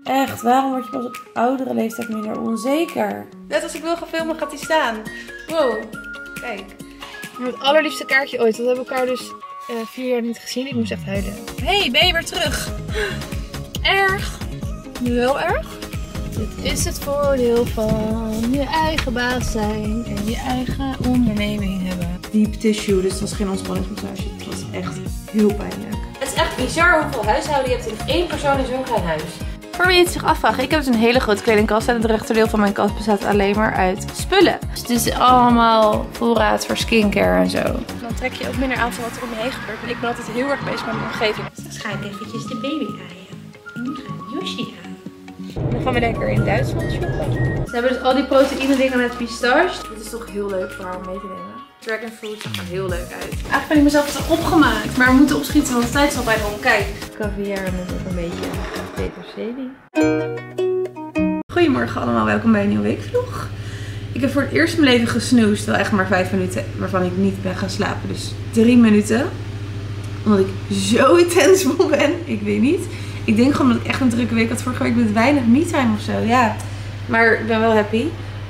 Echt, waarom word je pas op oudere leeftijd minder onzeker? Net als ik wil gaan filmen, gaat hij staan. Wow, kijk. Het allerliefste kaartje ooit. Dat hebben we elkaar dus 4 jaar niet gezien. Ik moest echt huilen. Hey, ben je weer terug? Erg. Wel erg? Dit is het voordeel van je eigen baas zijn en je eigen onderneming hebben. Deep tissue, dus dat was geen ontspanningsmassage. Het was echt heel pijnlijk. Het is echt bizar hoeveel huishouden je hebt in 1 persoon in zo'n klein huis. Voor wie het zich afvraagt, ik heb dus een hele grote kledingkast en het rechterdeel van mijn kast bestaat alleen maar uit spullen. Dus het is allemaal voorraad voor skincare en zo. Dan trek je ook minder aan van wat er om je heen gebeurt. En ik ben altijd heel erg bezig met mijn omgeving. Dan ga ik eventjes de baby aaien. En nu ga ik Yoshi aan. Dan gaan we lekker in Duitsland shoppen. Ze hebben dus al die proteïne dingen met pistache. Dit is toch heel leuk voor haar om mee te nemen. Dragon fruit ziet er heel leuk uit. Eigenlijk ben ik mezelf het opgemaakt, maar we moeten opschieten, want de tijd is al bijna om. Kijk. Caviar met ook een beetje peterselie. Goedemorgen allemaal, welkom bij een nieuwe weekvlog. Ik heb voor het eerst in mijn leven gesnoezed, wel echt maar 5 minuten, waarvan ik niet ben gaan slapen. Dus 3 minuten. Omdat ik zo intens moe ben, ik weet niet. Ik denk gewoon dat ik echt een drukke week had vorige week met weinig me-time of zo. Ja, maar ik ben wel happy.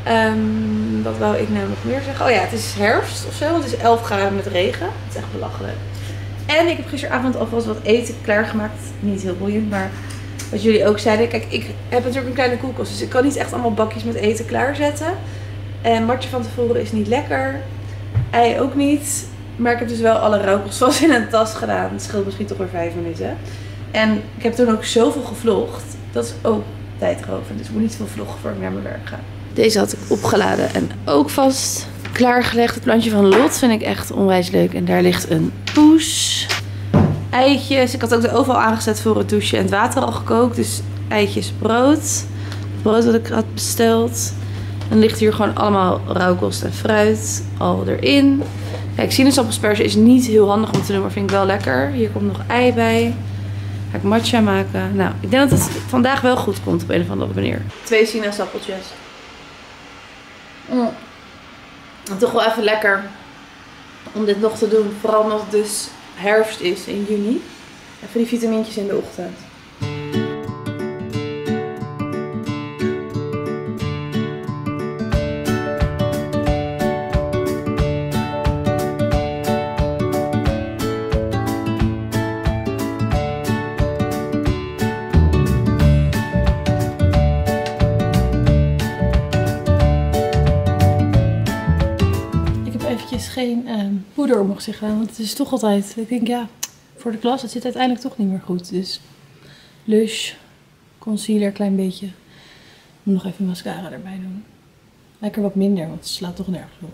Wat wou ik nou nog meer zeggen? Oh ja, het is herfst of zo. Het is 11 graden met regen. Het is echt belachelijk. En ik heb gisteravond alvast wat eten klaargemaakt. Niet heel boeiend, maar wat jullie ook zeiden. Kijk, ik heb natuurlijk een kleine koelkast. Dus ik kan niet echt allemaal bakjes met eten klaarzetten. En matje van tevoren is niet lekker. Ei ook niet. Maar ik heb dus wel alle rauwkost vast in een tas gedaan. Het scheelt misschien toch weer 5 minuten. En ik heb toen ook zoveel gevlogd. Dat is ook tijdrovend. Dus ik moet niet veel vloggen voor ik naar mijn werk ga. Deze had ik opgeladen en ook vast klaargelegd. Het plantje van Lot vind ik echt onwijs leuk. En daar ligt een poes. Eitjes. Ik had ook de oven al aangezet voor het douchen en het water al gekookt. Dus eitjes, brood. Het brood wat ik had besteld. Dan ligt hier gewoon allemaal rauwkost en fruit al erin. Kijk, sinaasappelspersen is niet heel handig om te doen, maar vind ik wel lekker. Hier komt nog ei bij. Ga ik matcha maken. Nou, ik denk dat het vandaag wel goed komt op een of andere manier. 2 sinaasappeltjes. Toch wel even lekker om dit nog te doen. Vooral omdat het dus herfst is in juni. Even die vitamintjes in de ochtend. Geen poeder op mijn gezicht gedaan, want het is toch altijd, ik denk ja, voor de klas, het zit uiteindelijk toch niet meer goed. Dus Lush, concealer, klein beetje. Nog even mascara erbij doen. Lekker wat minder, want het slaat toch nergens op.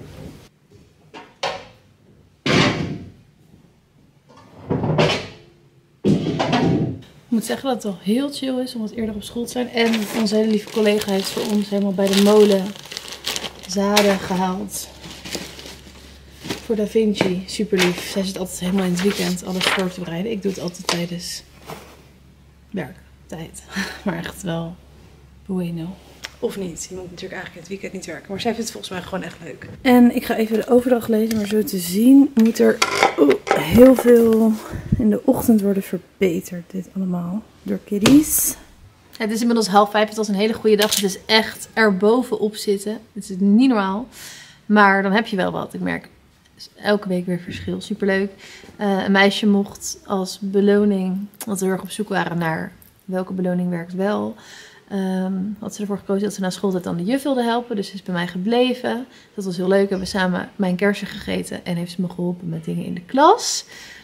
Ik moet zeggen dat het wel heel chill is om wat eerder op school te zijn. En onze hele lieve collega heeft voor ons helemaal bij de molen zaden gehaald. Voor Da Vinci, super lief. Zij zit altijd helemaal in het weekend alles voor te bereiden. Ik doe het altijd tijdens werktijd. Maar echt wel bueno. Of niet. Je moet natuurlijk eigenlijk in het weekend niet werken. Maar zij vindt het volgens mij gewoon echt leuk. En ik ga even de overdag lezen. Maar zo te zien moet er heel veel in de ochtend worden verbeterd. Dit allemaal door kiddies. Het is inmiddels 4:30. Het was een hele goede dag. Het is echt erbovenop zitten. Het is niet normaal. Maar dan heb je wel wat. Ik merk elke week weer verschil. Superleuk. Een meisje mocht als beloning, want we heel erg op zoek waren naar welke beloning werkt wel, had ze ervoor gekozen dat ze na schooltijd dan de juf wilde helpen. Dus ze is bij mij gebleven. Dat was heel leuk. We hebben samen mijn kersen gegeten en heeft ze me geholpen met dingen in de klas.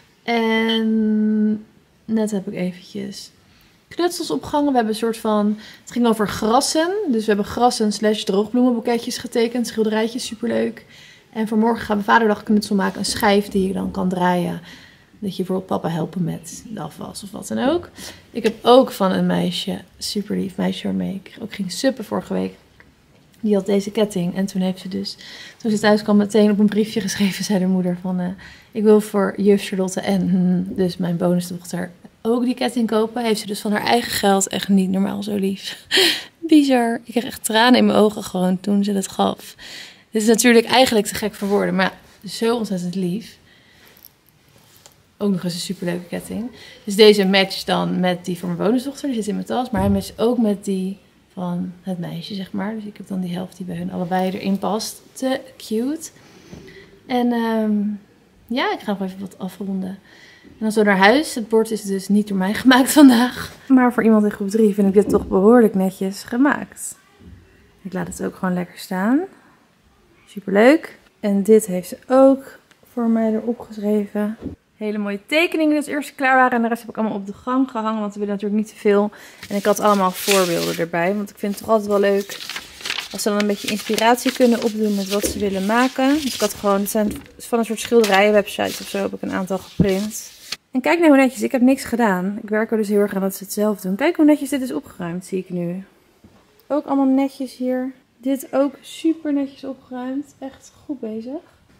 En net heb ik eventjes knutsels opgehangen. We hebben een soort van, het ging over grassen. Dus we hebben grassen / droogbloemenboeketjes getekend. Schilderijtjes, superleuk. En vanmorgen gaan we vaderdag knutsel maken. Een schijf die je dan kan draaien. Dat je bijvoorbeeld papa helpen met de afwas of wat dan ook. Ik heb ook van een meisje, super lief meisje waarmee ik ook ging suppen vorige week. Die had deze ketting. En toen heeft ze dus, toen ze thuis kwam, meteen op een briefje geschreven, zei de moeder van, ik wil voor juf Charlotte en dus mijn bonusdochter ook die ketting kopen. Heeft ze dus van haar eigen geld, echt niet normaal zo lief. Bizar. Ik kreeg echt tranen in mijn ogen gewoon toen ze dat gaf. Dit is natuurlijk eigenlijk te gek voor woorden, maar zo ontzettend lief. ook nog eens een superleuke ketting. Dus deze matcht dan met die voor mijn bonusdochter. Die zit in mijn tas. Maar hij matcht ook met die van het meisje, zeg maar. Dus ik heb dan die helft die bij hun allebei erin past. Te cute. En ja, ik ga nog even wat afronden. En dan zo naar huis. Het bord is dus niet door mij gemaakt vandaag. Maar voor iemand in groep 3 vind ik dit toch behoorlijk netjes gemaakt. Ik laat het ook gewoon lekker staan. Superleuk. En dit heeft ze ook voor mij erop geschreven. Hele mooie tekeningen die als eerste klaar waren. En de rest heb ik allemaal op de gang gehangen. Want we willen natuurlijk niet te veel. En ik had allemaal voorbeelden erbij. Want ik vind het toch altijd wel leuk als ze dan een beetje inspiratie kunnen opdoen met wat ze willen maken. Dus ik had gewoon, het zijn van een soort schilderijenwebsite of zo, heb ik een aantal geprint. En kijk nou hoe netjes, ik heb niks gedaan. Ik werk er dus heel erg aan dat ze het zelf doen. Kijk hoe netjes dit is opgeruimd, zie ik nu. Ook allemaal netjes hier. Dit ook super netjes opgeruimd. Echt goed bezig.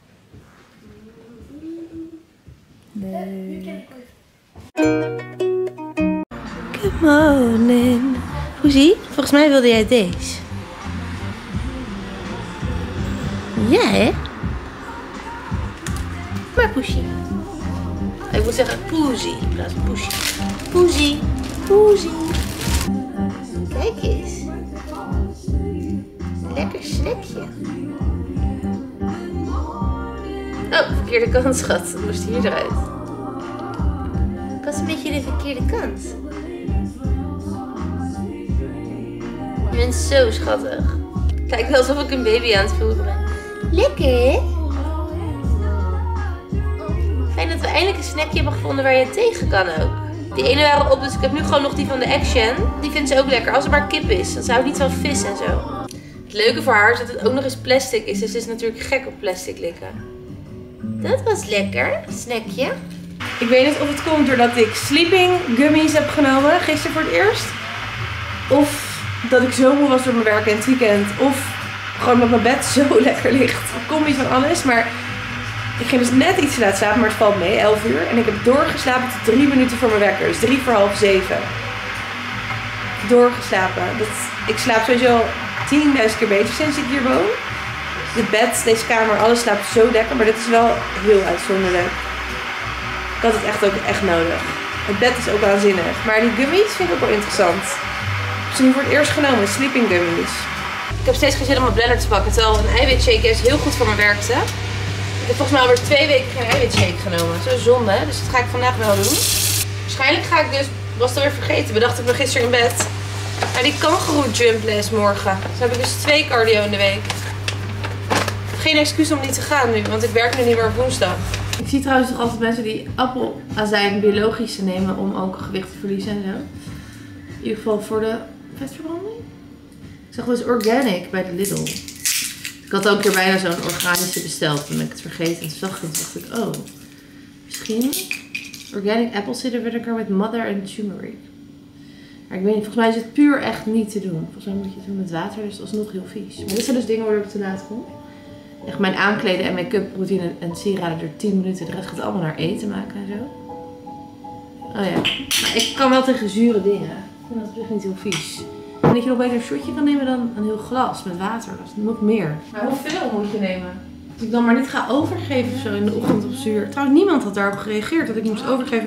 Leuk. Good morning. Poesie, volgens mij wilde jij deze. Ja, hè? Maar Poesie. Ik moet zeggen Poesie in plaats van Poesie. Poesie, Poesie. Kijk eens. Lekker snackje. Oh, verkeerde kant, schat. Dan moest hier eruit. Ik was een beetje de verkeerde kant. Je bent zo schattig. Kijk wel alsof ik een baby aan het voeren ben. Lekker, hè? Fijn dat we eindelijk een snackje hebben gevonden waar je tegen kan ook. Die ene waren op, dus ik heb nu gewoon nog die van de Action. Die vindt ze ook lekker, als het maar kip is. Dan zou het niet van vis en zo. Het leuke voor haar is dat het ook nog eens plastic is. Dus ze is natuurlijk gek op plastic likken. Dat was lekker, snackje. Ik weet niet of het komt doordat ik sleeping gummies heb genomen gisteren voor het eerst. Of dat ik zo moe was door mijn werk in het weekend. Of gewoon dat mijn bed zo lekker ligt. Een combi van alles. Maar ik ging dus net iets te laat slapen, maar het valt mee, 11 uur. En ik heb doorgeslapen tot 3 minuten voor mijn wekker. Dus 3 voor half 7. Doorgeslapen. Ik slaap sowieso 10.000 keer beter sinds ik hier woon. Het bed, deze kamer, alles slaapt zo lekker. Maar dit is wel heel uitzonderlijk. Ik had het echt ook echt nodig. Het bed is ook waanzinnig. Maar die gummies vind ik ook wel interessant. Ik heb ze nu voor het eerst genomen, sleeping gummies. Ik heb steeds geen zin om mijn blender te pakken. Terwijl een eiwitshake is heel goed voor me werkte. Ik heb volgens mij alweer 2 weken geen eiwitshake genomen. Zo zonde, hè? Dus dat ga ik vandaag wel doen. Waarschijnlijk ga ik dus, was het alweer vergeten, bedacht ik me gisteren in bed. Maar die kangoeroe jump les morgen. Dus heb ik dus 2 cardio in de week. Geen excuus om niet te gaan nu, want ik werk nu niet meer op woensdag. Ik zie trouwens nog altijd mensen die appelazijn biologische nemen om ook gewicht te verliezen en zo. In ieder geval voor de vetverbranding. Ik zag dus organic bij de Lidl. Ik had ook een keer bijna zo'n organische besteld. Toen ben ik het vergeten. En toen zag ik het. Dacht ik, oh, misschien organic apple cider vinegar met mother and turmeric. Maar ik weet niet, volgens mij is het puur echt niet te doen. Volgens mij moet je het doen met water, dus dat is nog heel vies. Maar dit zijn dus dingen waardoor ik te laat kom. Echt mijn aankleden en make-up routine en sieraden er 10 minuten. De rest gaat allemaal naar eten maken en zo. Oh ja, maar ik kan wel tegen zure dingen. Ik vind dat op zich niet heel vies. En dat je nog beter een shotje kan nemen dan een heel glas met water. Dat is nog meer. Maar hoeveel moet je nemen? Als ik dan maar niet ga overgeven of zo in de ochtend op zuur. Trouwens, niemand had daarop gereageerd dat ik moest overgeven.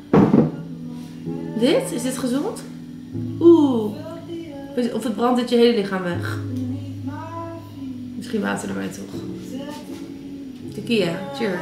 Dit? Is dit gezond? Oeh. Of het brandt dit je hele lichaam weg. Misschien water erbij toch. Tequila. Cheers.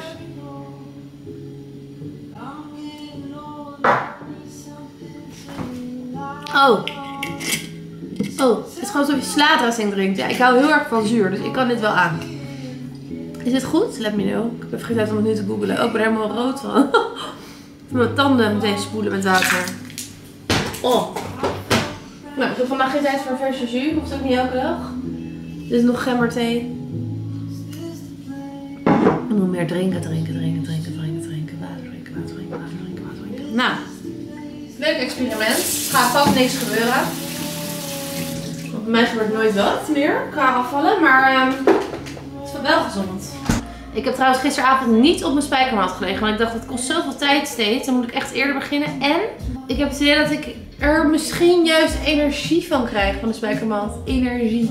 Oh. Oh, het is gewoon alsof je slaatdrassing drinkt. Ja, ik hou heel erg van zuur, dus ik kan dit wel aan. Is dit goed? Let me know. Ik heb vergeten om het nu te googlen. Oh, ik ben er helemaal rood van. Ik moet mijn tanden meteen spoelen met water. Oh. Nou, ik heb vandaag geen tijd voor een verse jus. Hoeft ook niet elke dag. Dit is nog gemberthee. Ik moet meer drinken. Water drinken. Nou, leuk experiment. Gaat vast niks gebeuren. Bij mij gebeurt nooit wat meer qua afvallen, maar het is wel gezond. Ik heb trouwens gisteravond niet op mijn spijkermat gelegen, want ik dacht het kost zoveel tijd steeds. Dan moet ik echt eerder beginnen. En ik heb het idee dat ik er misschien juist energie van krijg van de spijkermat. Energie.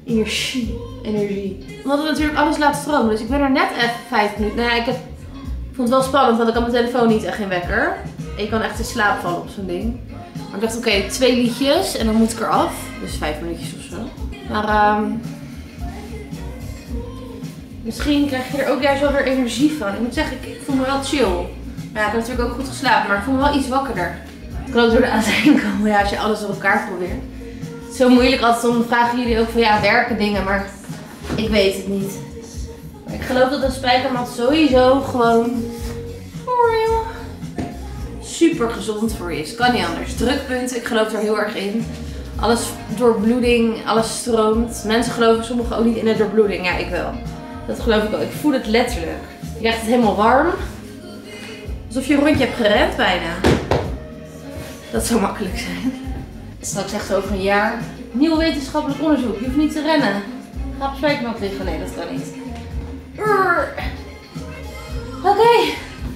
Omdat het natuurlijk alles laat stromen. Dus ik ben er net even 5 minuten. Nou ja, ik heb Ik vond het wel spannend, want ik had mijn telefoon niet echt geen wekker. Ik kan echt in slaap vallen op zo'n ding. Maar ik dacht, oké, 2 liedjes en dan moet ik eraf. Dus 5 minuutjes of zo. Maar misschien krijg je er ook juist wel weer energie van. Ik moet zeggen, ik voel me wel chill. Maar ja, ik heb natuurlijk ook goed geslapen, maar ik voel me wel iets wakkerder. Ik geloof door de aanzijn komen, ja, als je alles op elkaar probeert. Het is zo moeilijk altijd, om vragen jullie ook van ja, werken dingen, maar ik weet het niet. Maar ik geloof dat een spijkermat sowieso gewoon voor je super gezond voor je is. Kan niet anders. Drukpunten, ik geloof er heel erg in. Alles doorbloeding, alles stroomt. Mensen geloven sommigen ook niet in de doorbloeding. Ja, ik wel. Dat geloof ik wel. Ik voel het letterlijk. Je krijgt het helemaal warm. Alsof je een rondje hebt gerend bijna. Dat zou makkelijk zijn. Straks echt over een jaar. Nieuw wetenschappelijk onderzoek. Je hoeft niet te rennen. Ga op spijkermat liggen. Nee, dat kan niet. Oké.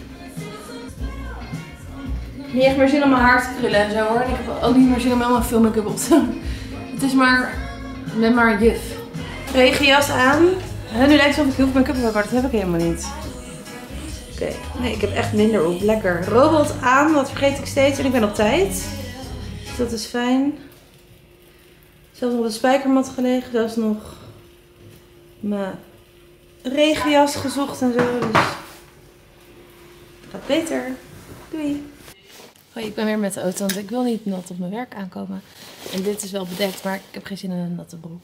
Niet echt meer zin om mijn haar te krullen en zo hoor. En ik heb ook niet meer zin om helemaal veel make-up op te doen. Het is maar, ik ben maar een juf. Regenjas aan. Nu lijkt het alsof ik heel veel make-up heb, maar dat heb ik helemaal niet. Oké, nee, ik heb echt minder op. Lekker. Robot aan, dat vergeet ik steeds. En ik ben op tijd. Dus dat is fijn. Zelfs nog op de spijkermat gelegen. Zelfs nog mijn regenjas gezocht en zo. Dus het gaat beter. Doei. Hoi, ik ben weer met de auto, want ik wil niet nat op mijn werk aankomen. En dit is wel bedekt, maar ik heb geen zin in een natte broek.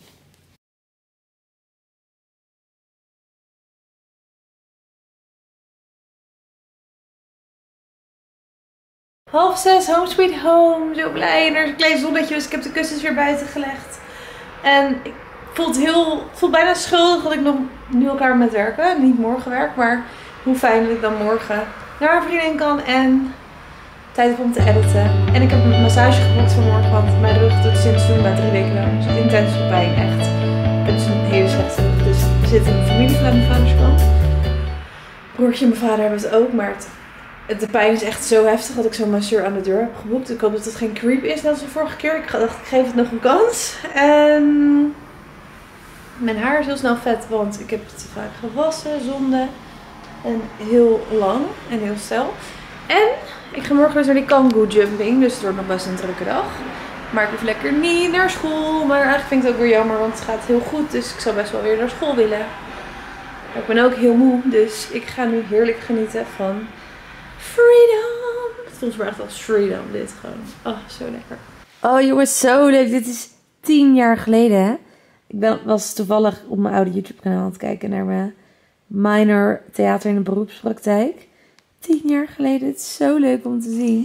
Half 6, home sweet home. Zo blij. En er is een klein zonnetje, dus ik heb de kussens weer buiten gelegd. En ik voel bijna schuldig dat ik nog nu elkaar met werken. Niet morgen werk, maar hoe fijn dat ik dan morgen naar een vriendin kan en tijd heb om te editen. En ik heb een massage geboekt voor morgen, want mijn rug doet sinds toen bij 3 weken lang. Dus intens veel pijn, echt. Ik heb dus een hele slechte rug, dus er zit een familie vanuit mijn vaders kant. Broertje en mijn vader hebben het ook, maar de pijn is echt zo heftig dat ik zo'n masseur aan de deur heb geboekt. Ik hoop dat het geen creep is, net als de vorige keer. Ik dacht, ik geef het nog een kans. En mijn haar is heel snel vet, want ik heb het te vaak gewassen, zonde. En heel lang en heel snel. En ik ga morgen dus naar die Kangoo jumping, dus het wordt nog best een drukke dag. Maar ik hoef lekker niet naar school. Maar eigenlijk vind ik het ook weer jammer, want het gaat heel goed. Dus ik zou best wel weer naar school willen. Maar ik ben ook heel moe, dus ik ga nu heerlijk genieten van freedom. Het voelt me echt als freedom dit gewoon. Oh, zo lekker. Oh jongens, zo leuk. Dit is 10 jaar geleden hè. Ik was toevallig op mijn oude YouTube kanaal aan het kijken naar mijn minor theater in de beroepspraktijk. 10 jaar geleden. Het is zo leuk om te zien.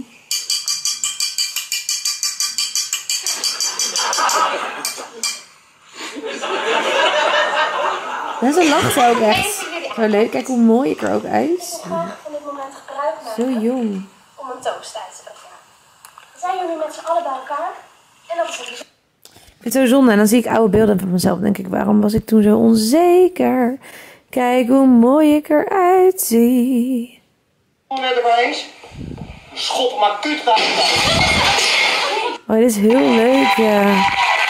En ze lacht ook echt. Zo leuk. Kijk hoe mooi ik er ook uit. Zo jong. Om een toast uit te leggen. We zijn jullie met z'n allen bij elkaar. En dat is het. Ik vind het zo zonde. En dan zie ik oude beelden van mezelf. Dan denk ik, waarom was ik toen zo onzeker? Kijk hoe mooi ik eruit zie. Net erbij eens. Schop maar kut gaan. Oh, dit is heel leuk, ja.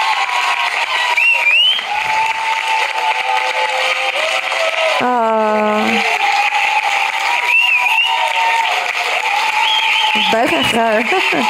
Ah. Ik buig echt raar.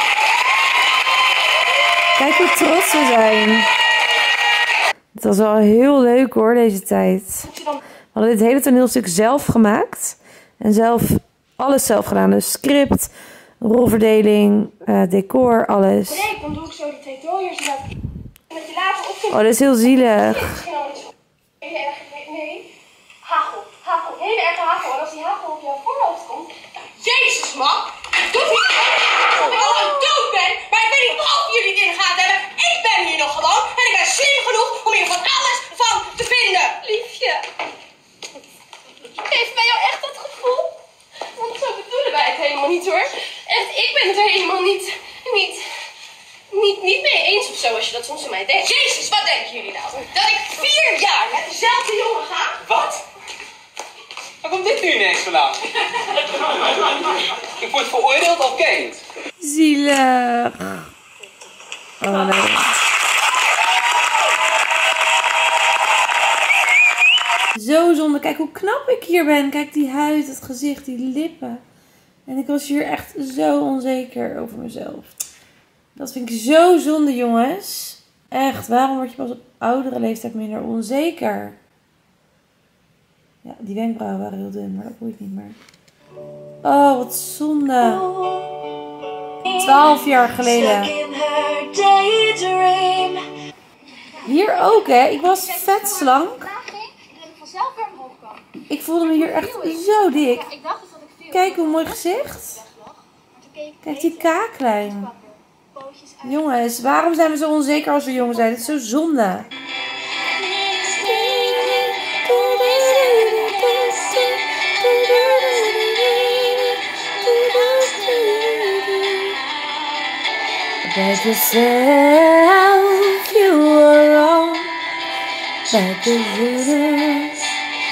Kijk hoe trots we zijn. Het was wel heel leuk hoor, deze tijd. We hadden dit hele toneelstuk zelf gemaakt. En zelf alles zelf gedaan. Dus script, rolverdeling, decor, alles. Nee, dan doe ik zo die 2 dooiers. Dat je later op kunt. Oh, dat is heel zielig. Misschien al iets hele erg. Nee. Hagel. Hagel. Hele erge hagel. En als die hagel op jouw voorhoofd komt. Jezus man. Doe niet dat ik al lang dood ben. Maar ik weet niet of jullie het in de gaten hebben. Ik ben hier nog gewoon. En ik ben slim genoeg om hier van alles van te vinden. Liefje. Geeft mij jou echt dat gevoel? Want zo bedoelen wij het helemaal niet hoor. Echt, ik ben het er helemaal niet mee eens of zo als je dat soms in mij denkt. Jezus, wat denken jullie nou? Dat ik 4 jaar met dezelfde jongen ga? Wat? Waar komt dit nu ineens vandaan? Ik word veroordeeld als kind. Zielig. Oh nee. Zo zonde. Kijk hoe knap ik hier ben. Kijk die huid, het gezicht, die lippen. En ik was hier echt zo onzeker over mezelf. Dat vind ik zo zonde, jongens. Echt, waarom word je pas op oudere leeftijd minder onzeker? Ja, die wenkbrauwen waren heel dun, maar dat boeit niet meer. Oh, wat zonde. 12 jaar geleden. Hier ook, hè. Ik was vet slank. Ik voelde me hier echt zo dik. Kijk hoe mooi gezicht. Kijk die kaaklijn. Jongens, waarom zijn we zo onzeker als we jong zijn? Het is zo zonde. About yourself, you are wrong. Like the universe.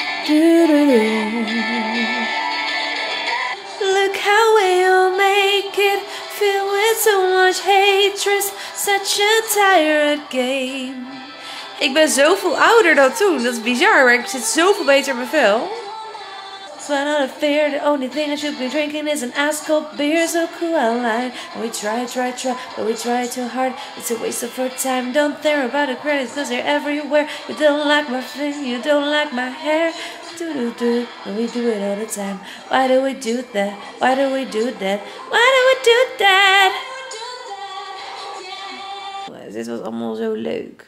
Look how we'll make it. Filled with so much hatred. Such a tired game. Ik ben zoveel ouder dan toen. Dat is bizar, maar ik zit zoveel beter in mijn vel. So I'm not a fear, the only thing I should be drinking is an ice cold beer, so cool line. And we try, but we try too hard. It's a waste of our time. Don't think about the credits, cause they're everywhere. You don't like my thing, you don't like my hair. Do, and we do it all the time. Why do we do that? Why do we do that? Why do we do that? Dit was allemaal zo leuk.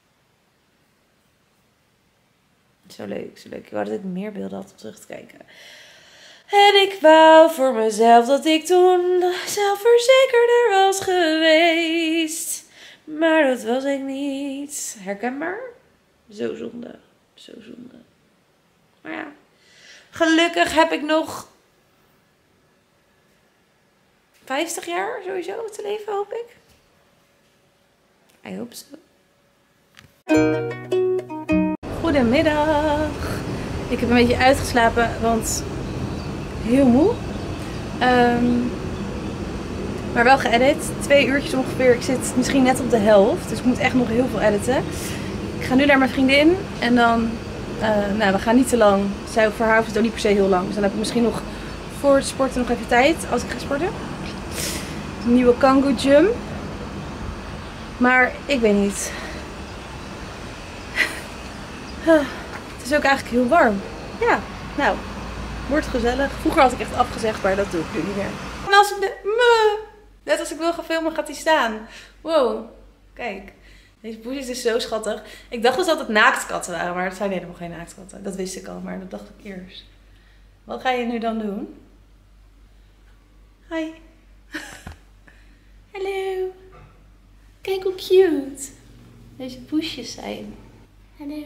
Zo leuk, zo leuk. Ik wou dat ik meer beelden had om terug te kijken. En ik wou voor mezelf dat ik toen zelfverzekerder was geweest. Maar dat was ik niet. Herkenbaar? Zo zonde. Zo zonde. Maar ja. Gelukkig heb ik nog 50 jaar sowieso te leven, hoop ik. I hope so. Goedemiddag. Ik heb een beetje uitgeslapen, want heel moe. Maar wel geëdit. 2 uurtjes ongeveer. Ik zit misschien net op de helft. Dus ik moet echt nog heel veel editen. Ik ga nu naar mijn vriendin. En dan, we gaan niet te lang. Voor haar hoeft het ook niet per se heel lang. Dus dan heb ik misschien nog voor het sporten nog even tijd. Als ik ga sporten. Een nieuwe Kangoo Jump. Maar ik weet niet. Het is ook eigenlijk heel warm. Ja, nou, wordt gezellig. Vroeger had ik echt afgezegd, maar dat doe ik nu niet meer. En als ik net als ik wil gaan filmen, gaat hij staan. Wow, kijk. Deze poesjes is zo schattig. Ik dacht dus dat het naaktkatten waren, maar het zijn helemaal geen naaktkatten. Dat wist ik al, maar dat dacht ik eerst. Wat ga je nu dan doen? Hi. Hallo. Kijk hoe cute deze poesjes zijn. Hallo.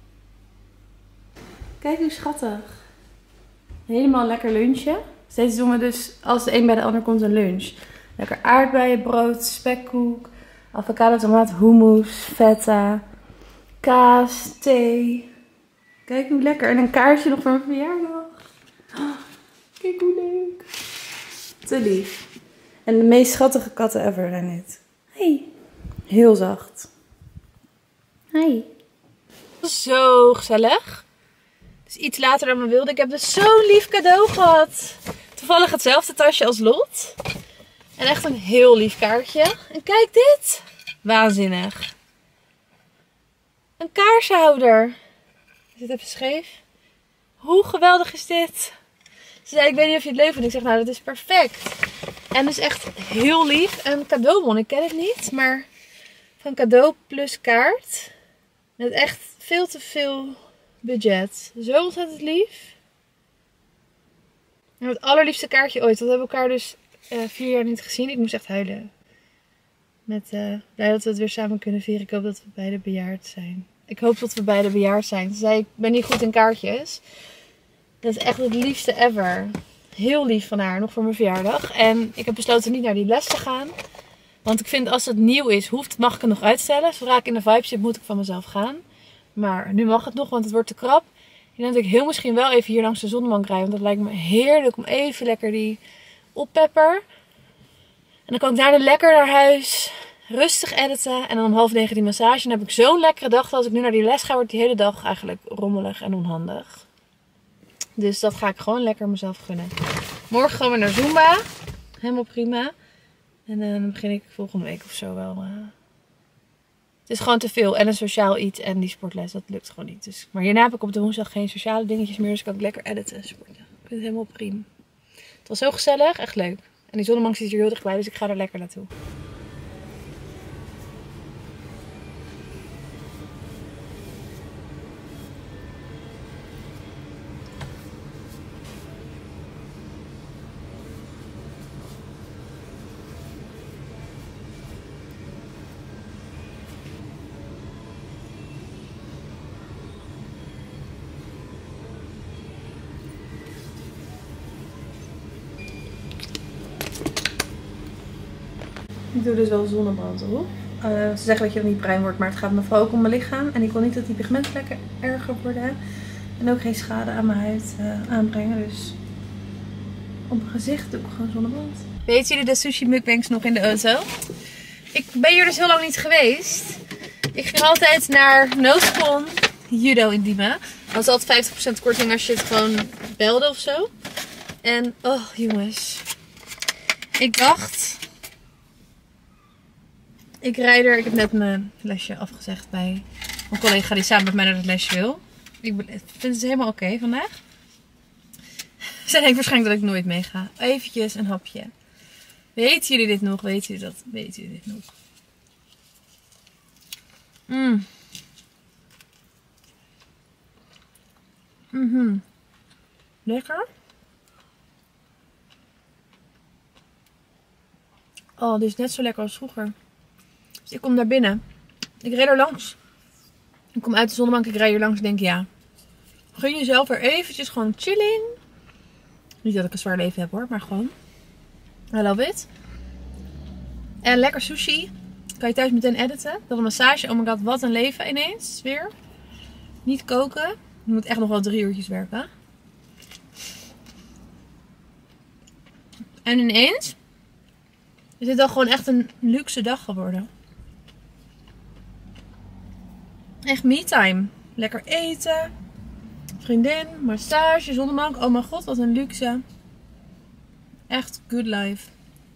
Kijk hoe schattig. Helemaal lekker lunchen. Steeds doen we dus, als de een bij de ander komt, een lunch. Lekker aardbeienbrood, spekkoek, avocado, tomaat, hummus, feta, kaas, thee. Kijk hoe lekker. En een kaartje nog voor mijn verjaardag. Oh, kijk hoe leuk. Te lief. En de meest schattige katten ever zijn dit. Hey. Heel zacht. Hi. Zo gezellig. Dus iets later dan we wilden. Ik heb dus zo'n lief cadeau gehad. Toevallig hetzelfde tasje als Lot. En echt een heel lief kaartje. En kijk dit. Waanzinnig. Een kaarsenhouder. Is dit even scheef? Hoe geweldig is dit? Ze zei, ik weet niet of je het leuk vindt. Ik zeg, nou dat is perfect. En dus echt heel lief. Een cadeaubon. Ik ken het niet. Maar van cadeau plus kaart. Met echt veel te veel budget. Zo ontzettend lief. En het allerliefste kaartje ooit. Dat hebben we elkaar dus 4 jaar niet gezien. Ik moest echt huilen. Met blij dat we het weer samen kunnen vieren. Ik hoop dat we beide bejaard zijn. Ik hoop dat we beide bejaard zijn. Ze zei, ik ben niet goed in kaartjes. Dat is echt het liefste ever. Heel lief van haar. Nog voor mijn verjaardag. En ik heb besloten niet naar die les te gaan. Want ik vind als het nieuw is, mag ik het nog uitstellen. Zodra ik in de vibe zit, moet ik van mezelf gaan. Maar nu mag het nog, want het wordt te krap. Ik denk dat ik heel misschien wel even hier langs de zonnebank rijd. Want dat lijkt me heerlijk om even lekker die oppepper. En dan kan ik daarna lekker naar huis. rustig editen. En dan om 8:30 die massage. En dan heb ik zo'n lekkere dag. Als ik nu naar die les ga, wordt die hele dag eigenlijk rommelig en onhandig. Dus dat ga ik gewoon lekker mezelf gunnen. Morgen gaan we naar Zumba. Helemaal prima. En dan begin ik volgende week of zo wel. Het is gewoon te veel. En een sociaal iets en die sportles. Dat lukt gewoon niet. Dus, maar hierna heb ik op de woensdag geen sociale dingetjes meer. Dus kan ik lekker editen en sporten. Ik vind het helemaal prima. Het was zo gezellig. Echt leuk. En die zonnebank zit hier heel dichtbij. Dus ik ga er lekker naartoe. Ik doe dus wel zonnebrand op. Ze zeggen dat je dan niet bruin wordt, maar het gaat me vooral ook om mijn lichaam. En ik wil niet dat die pigmentvlekken erger worden. En ook geen schade aan mijn huid aanbrengen. Dus op mijn gezicht doe ik gewoon zonnebrand. Weten jullie de sushi mukbangs nog in de auto? Ik ben hier dus heel lang niet geweest. Ik ging altijd naar Noosepon Judo in Diemen. Dat was altijd 50% korting als je het gewoon belde of zo. En oh jongens. Ik dacht... Ik heb net mijn lesje afgezegd bij mijn collega die samen met mij naar het lesje wil. Ik vind het helemaal oké vandaag. Zij denkt waarschijnlijk dat ik nooit meega. Eventjes een hapje. Weten jullie dit nog? Weten jullie dat? Weten jullie dit nog? Lekker. Oh, dit is net zo lekker als vroeger. Dus ik kom naar binnen. Ik rijd er langs. Ik kom uit de zonnebank. Ik rijd hier langs en denk ja. Gun jezelf er eventjes gewoon chilling. Niet dat ik een zwaar leven heb hoor. Maar gewoon. I love it. En lekker sushi. Kan je thuis meteen editen. Dan een massage. Oh my god. Wat een leven ineens. Weer. Niet koken. Je moet echt nog wel 3 uurtjes werken. En ineens. Is dit dan gewoon echt een luxe dag geworden. Echt me-time. Lekker eten. Vriendin, massage, zonnebank. Oh mijn god, wat een luxe. Echt good life.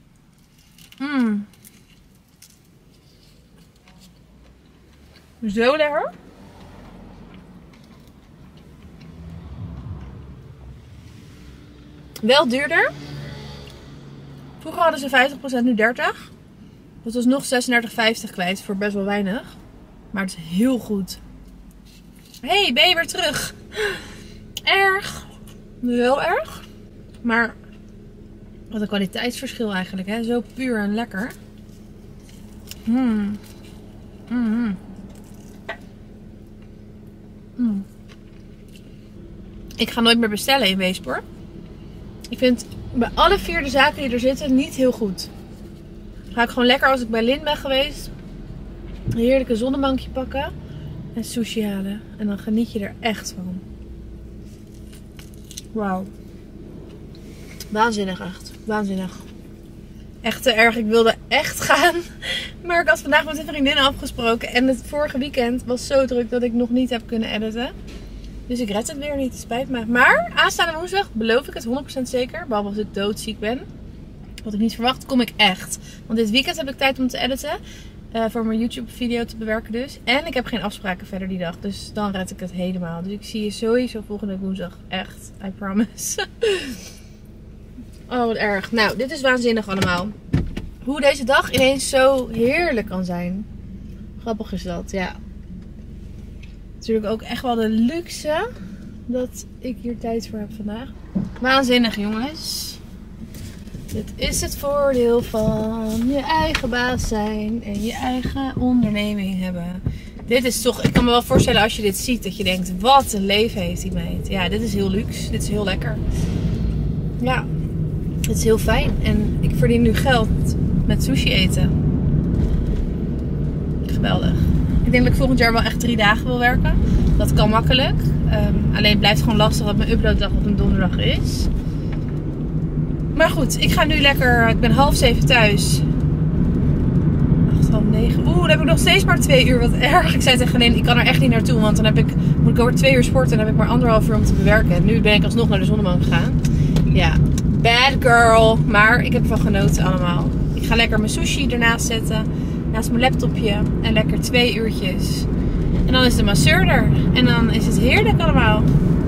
Zo lekker. Wel duurder. Vroeger hadden ze 50%, nu 30%. Dat was nog 36,50 kwijt voor best wel weinig. Maar het is heel goed. Hey, ben je weer terug? Erg. Wel erg. Maar wat een kwaliteitsverschil eigenlijk. Hè? Zo puur en lekker. Ik ga nooit meer bestellen in Weesp. Ik vind bij alle 4 de zaken die er zitten niet heel goed. Dan ga ik gewoon lekker als ik bij Lin ben geweest. Een heerlijke zonnebankje pakken. En sushi halen. En dan geniet je er echt van. Wauw. Waanzinnig echt. Waanzinnig. Echt te erg. Ik wilde echt gaan. Maar ik had vandaag met een vriendin afgesproken. En het vorige weekend was zo druk dat ik nog niet heb kunnen editen. Dus ik red het weer niet. Het spijt me. Maar aanstaande woensdag beloof ik het 100% zeker. Behalve als ik doodziek ben. Wat ik niet verwacht, kom ik echt. Want dit weekend heb ik tijd om te editen. Voor mijn YouTube video te bewerken dus. En ik heb geen afspraken verder die dag. Dus dan red ik het helemaal. Dus ik zie je sowieso volgende woensdag. Echt. I promise. Oh, wat erg. Nou, dit is waanzinnig allemaal. Hoe deze dag ineens zo heerlijk kan zijn. Grappig is dat, ja. Natuurlijk ook echt wel de luxe dat ik hier tijd voor heb vandaag. Waanzinnig, jongens. Dit is het voordeel van je eigen baas zijn en je eigen onderneming hebben. Dit is toch, ik kan me wel voorstellen als je dit ziet dat je denkt, wat een leven heeft die meid. Ja, dit is heel luxe. Dit is heel lekker. Ja, het is heel fijn. En ik verdien nu geld met sushi eten. Geweldig. Ik denk dat ik volgend jaar wel echt 3 dagen wil werken. Dat kan makkelijk. Alleen het blijft gewoon lastig dat mijn uploaddag op een donderdag is. Maar goed, ik ga nu lekker... Ik ben 6:30 thuis. 8:30, dan heb ik nog steeds maar 2 uur. Wat erg. Ik zei tegen Helene, ik kan er echt niet naartoe. Want dan moet ik over 2 uur sporten en dan heb ik maar 1,5 uur om te bewerken. En nu ben ik alsnog naar de zonnebank gegaan. Ja, bad girl. Maar ik heb ervan genoten allemaal. Ik ga lekker mijn sushi ernaast zetten. Naast mijn laptopje. En lekker 2 uurtjes. En dan is de masseur er. En dan is het heerlijk allemaal.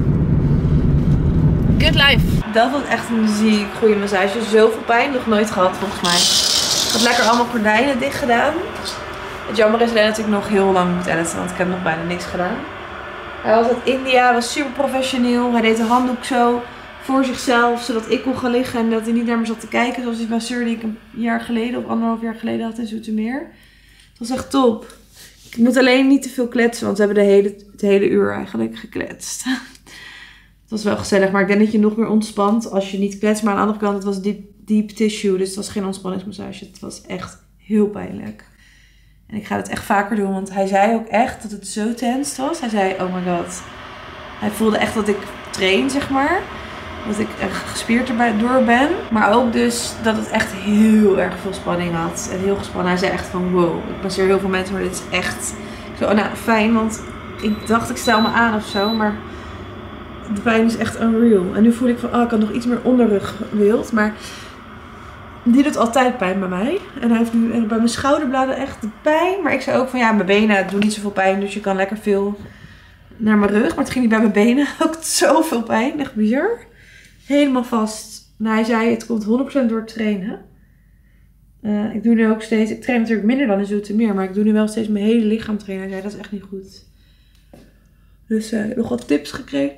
Good life. Dat was echt een ziek goede massage. Zoveel pijn nog nooit gehad volgens mij. Ik had lekker allemaal gordijnen dicht gedaan. Het jammer is alleen dat ik nog heel lang moet editen, want ik heb nog bijna niks gedaan. Hij was uit India, was super professioneel. Hij deed de handdoek zo voor zichzelf, zodat ik kon gaan liggen en dat hij niet naar me zat te kijken. Zoals die masseur die ik een jaar geleden of 1,5 jaar geleden had in Zoetermeer. Het was echt top. Ik moet alleen niet te veel kletsen, want we hebben het hele uur eigenlijk gekletst. Het was wel gezellig, maar ik denk dat je nog meer ontspant als je niet kletst. Maar aan de andere kant, het was deep tissue, dus het was geen ontspanningsmassage. Het was echt heel pijnlijk. En ik ga het echt vaker doen, want hij zei ook echt dat het zo tensed was. Hij zei, oh my god. Hij voelde echt dat ik train, zeg maar. Dat ik echt gespierd door ben. Maar ook dus dat het echt heel erg veel spanning had. En heel gespannen. Hij zei echt van, wow. Ik masseer heel veel mensen, maar dit is echt... Ik zo, oh, nou, fijn, want ik dacht ik stel me aan of zo, maar... De pijn is echt unreal. En nu voel ik van, oh, ik had nog iets meer onderrugwild. Maar die doet altijd pijn bij mij. En hij heeft nu bij mijn schouderbladen echt de pijn. Maar ik zei ook van, ja, mijn benen doen niet zoveel pijn. Dus je kan lekker veel naar mijn rug. Maar het ging niet bij mijn benen ook zoveel pijn. Echt bizar. Helemaal vast. Nou, hij zei, het komt 100% door het trainen. Ik doe nu ook steeds, ik train natuurlijk minder dan in Zoetermeer. Maar ik doe nu wel steeds mijn hele lichaam trainen. Hij zei, dat is echt niet goed. Dus ik heb nog wat tips gekregen.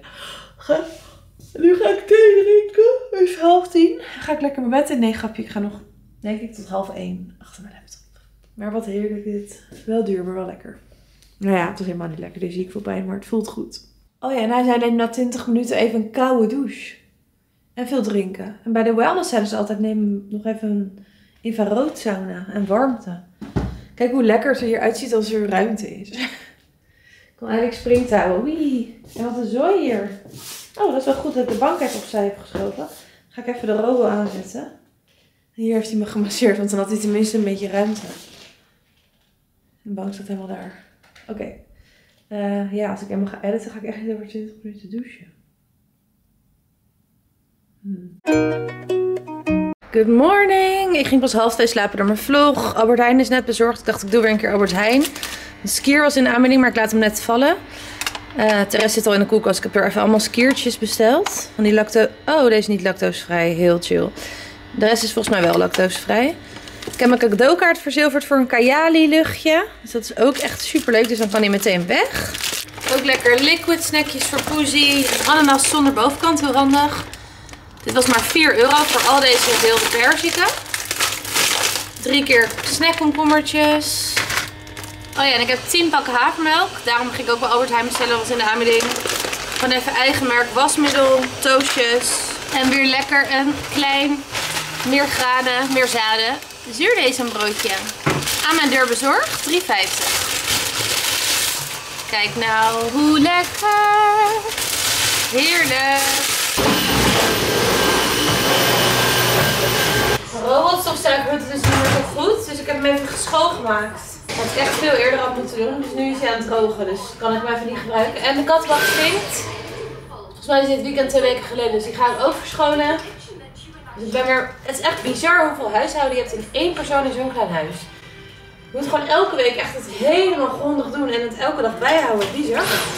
Nu ga ik thee drinken. Het is 9:30. Dan ga ik lekker mijn bed in. Nee, grapje. Ik ga nog, denk ik, tot 12:30 achter mijn laptop. Maar wat heerlijk dit. Wel duur, maar wel lekker. Nou ja, het is helemaal niet lekker. Er zie ik veel pijn, maar het voelt goed. Oh ja, en hij zei neem na 20 minuten even een koude douche. En veel drinken. En bij de wellness zeiden ze altijd neem nog even een infraroodsauna en warmte. Kijk hoe lekker het er hier uitziet als er ruimte is. Ik kon eigenlijk springtouwen. Wee. En wat een zooi hier. Oh, dat is wel goed dat ik de bank even opzij heb geschoven. Ga ik even de robo aanzetten. En hier heeft hij me gemasseerd, want dan had hij tenminste een beetje ruimte. De bank staat helemaal daar. Oké. Ja, als ik helemaal ga editen, ga ik echt niet over 20 minuten douchen. Good morning. Ik ging pas 1:30 slapen door mijn vlog. Albert Heijn is net bezorgd. Ik dacht ik doe weer een keer Albert Heijn. De skier was in de aanbieding, maar ik laat hem net vallen. De rest zit al in de koelkast. Ik heb er even allemaal skiertjes besteld. Van die oh, deze is niet lactosevrij. Heel chill. De rest is volgens mij wel lactosevrij. Ik heb mijn cadeaukaart verzilverd voor een Kayali luchtje. Dus dat is ook echt super leuk. Dus dan kan hij meteen weg. Ook lekker liquid snackjes voor Poesie. Ananas zonder bovenkant, heel handig. Dit was maar €4 voor al deze gedeelde perziken. 3 keer snackkomkommertjes. Oh ja, en ik heb 10 pakken havermelk. Daarom ging ik ook bij Albert Heijn bestellen, was in de aanbieding. Gewoon even eigen merk wasmiddel, toastjes. En weer lekker een klein, meer graden, meer zaden, zuurdesembroodje. Aan mijn deur bezorgd, €3,50. Kijk nou, hoe lekker. Heerlijk. De robotstofzuiger doet het dus niet meer zo goed. Dus ik heb hem even schoongemaakt. Dat had ik echt veel eerder had moeten doen. Dus nu is hij aan het drogen. Dus kan ik hem even niet gebruiken. En de kattenbak stinkt. Volgens mij is dit weekend 2 weken geleden. Dus die ga ik ook verschonen. Dus ik ben weer... Het is echt bizar hoeveel huishouden je hebt in 1 persoon in zo'n klein huis. Je moet gewoon elke week echt het helemaal grondig doen. En het elke dag bijhouden. Bizar.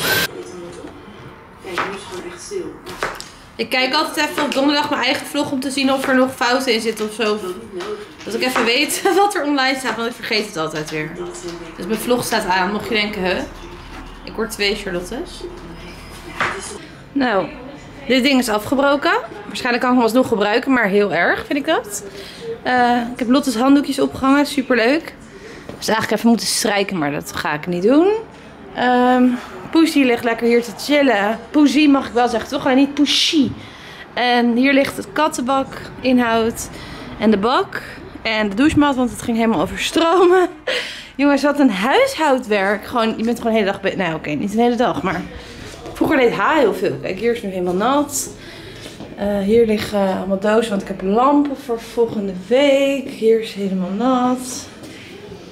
Kijk, nu is het gewoon echt stil. Ik kijk altijd even op donderdag mijn eigen vlog om te zien of er nog fouten in zitten of zo. Dat ik even weet wat er online staat, want ik vergeet het altijd weer. Dus mijn vlog staat aan, mocht je denken, huh? Ik word 2 Charlottes. Nou, dit ding is afgebroken. Waarschijnlijk kan ik hem alsnog gebruiken, maar heel erg vind ik dat. Ik heb Lotte's handdoekjes opgehangen, super leuk. Dus eigenlijk even moeten strijken, maar dat ga ik niet doen. Poesie ligt lekker hier te chillen. Poesie mag ik wel zeggen, toch? Alleen niet Poesie. En hier ligt het kattenbak, inhoud. En de bak. En de douchemat, want het ging helemaal overstromen. Jongens, wat een huishoudwerk. Gewoon, je bent gewoon de hele dag... Nee, oké, niet de hele dag, maar... Vroeger deed Ha heel veel. Kijk, hier is nu helemaal nat. Hier liggen allemaal dozen, want ik heb lampen voor volgende week. Hier is helemaal nat.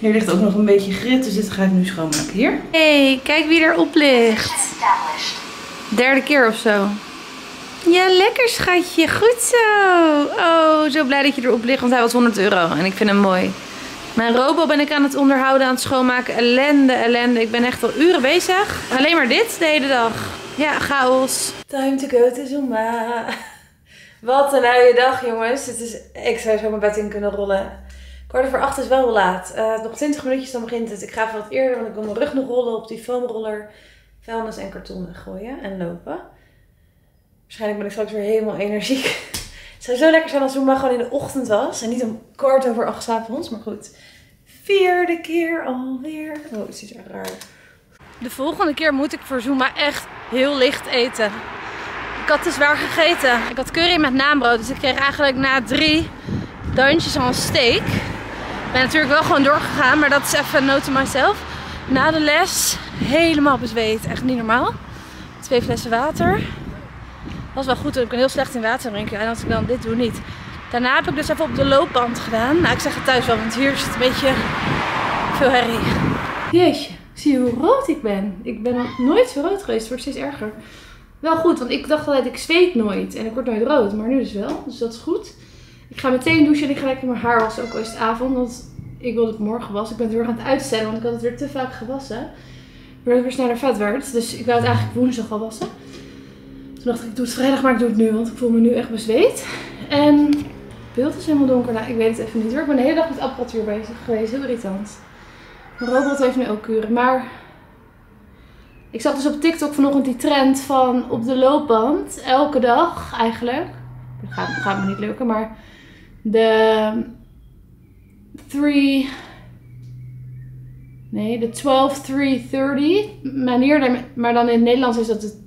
Hier ligt ook nog een beetje grit, dus dit ga ik nu schoonmaken. Hier. Hey, kijk wie erop ligt. Derde keer of zo. Ja, lekker schatje. Goed zo. Oh, zo blij dat je erop ligt, want hij was €100 en ik vind hem mooi. Mijn robot ben ik aan het onderhouden, aan het schoonmaken. Ellende, ellende. Ik ben echt al uren bezig. Alleen maar dit de hele dag. Ja, chaos. Time to go to Zumba. Wat een luie dag, jongens. Ik zou zo mijn bed in kunnen rollen. 7:15 is wel laat. Nog 20 minuutjes, dan begint het. Ik ga even wat eerder, want ik wil mijn rug nog rollen op die foamroller. Vuilnis en karton gooien en lopen. Waarschijnlijk ben ik straks weer helemaal energiek. Het zou zo lekker zijn als Zumba gewoon in de ochtend was. En niet om 7:15 s'avonds, maar goed. 4e keer alweer. Oh, het ziet er raar. De volgende keer moet ik voor Zumba echt heel licht eten. Ik had te zwaar gegeten. Ik had curry met naanbrood, dus ik kreeg eigenlijk na 3 dansjes al een steak. Ik ben natuurlijk wel gewoon doorgegaan, maar dat is even een note to myself. Na de les helemaal bezweet, echt niet normaal. 2 flessen water. Was wel goed, want ik ben heel slecht in water drinken. En als ik dan dit doe, niet. Daarna heb ik dus even op de loopband gedaan. Nou, ik zeg het thuis wel, want hier is het een beetje veel herrie. Jeetje, zie je hoe rood ik ben? Ik ben nog nooit zo rood geweest, het wordt steeds erger. Wel goed, want ik dacht altijd, ik zweet nooit en ik word nooit rood. Maar nu dus wel, dus dat is goed. Ik ga meteen douchen en ik ga lekker mijn haar wassen, ook al is het avond. Want ik wilde het morgen wassen. Ik ben het heel erg aan het uitstellen, want ik had het weer te vaak gewassen. Waardoor het weer sneller vet werd. Dus ik wou het eigenlijk woensdag al wassen. Toen dacht ik doe het vrijdag, maar ik doe het nu, want ik voel me nu echt bezweet. En het beeld is helemaal donker. Nou, ik weet het even niet hoor. Ik ben de hele dag met apparatuur bezig geweest. Heel irritant. Mijn robot heeft nu ook kuren. Maar ik zag dus op TikTok vanochtend die trend van op de loopband. Elke dag eigenlijk. Dat gaat me niet lukken, maar de 12-3-30 manier. Maar dan in het Nederlands is dat de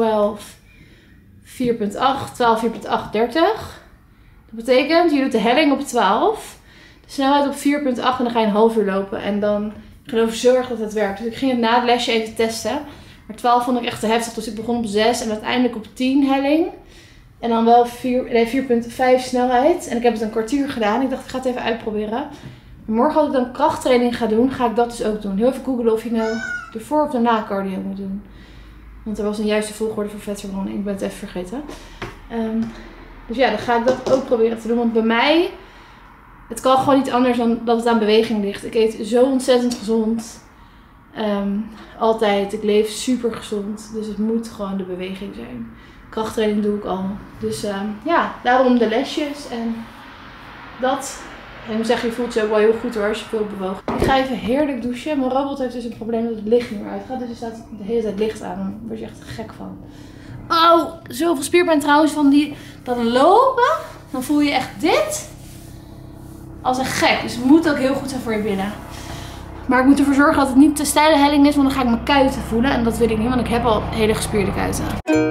12-4.8, 12-4.8-30. Dat betekent, je doet de helling op 12, de snelheid op 4.8 en dan ga je een half uur lopen. En dan geloof ik zo erg dat het werkt. Dus ik ging het na het lesje even testen. Maar 12 vond ik echt te heftig, dus ik begon op 6 en uiteindelijk op 10 helling. En dan wel 4.5 snelheid. En ik heb het een kwartier gedaan. Ik dacht, ik ga het even uitproberen. Maar morgen als ik dan krachttraining ga doen, ga ik dat dus ook doen. Heel even googlen of je nou ervoor of daarna cardio moet doen. Want er was een juiste volgorde voor vetverbranding. Ik ben het even vergeten. Dus ja, dan ga ik dat ook proberen te doen. Want bij mij, het kan gewoon niet anders dan dat het aan beweging ligt. Ik eet zo ontzettend gezond. Altijd. Ik leef super gezond. Dus het moet gewoon de beweging zijn. Krachttraining doe ik al. Dus ja, daarom de lesjes en dat. En ik moet zeggen, je voelt je ook wel heel goed hoor als je veel bewoog. Ik ga even heerlijk douchen. Mijn robot heeft dus een probleem dat het licht niet meer uitgaat. Dus er staat de hele tijd licht aan. Daar word je echt gek van. Oh, zoveel spierpijn trouwens van dat lopen. Dan voel je echt dit als een gek. Dus het moet ook heel goed zijn voor je billen. Maar ik moet ervoor zorgen dat het niet te steile helling is. Want dan ga ik mijn kuiten voelen. En dat wil ik niet, want ik heb al hele gespierde kuiten.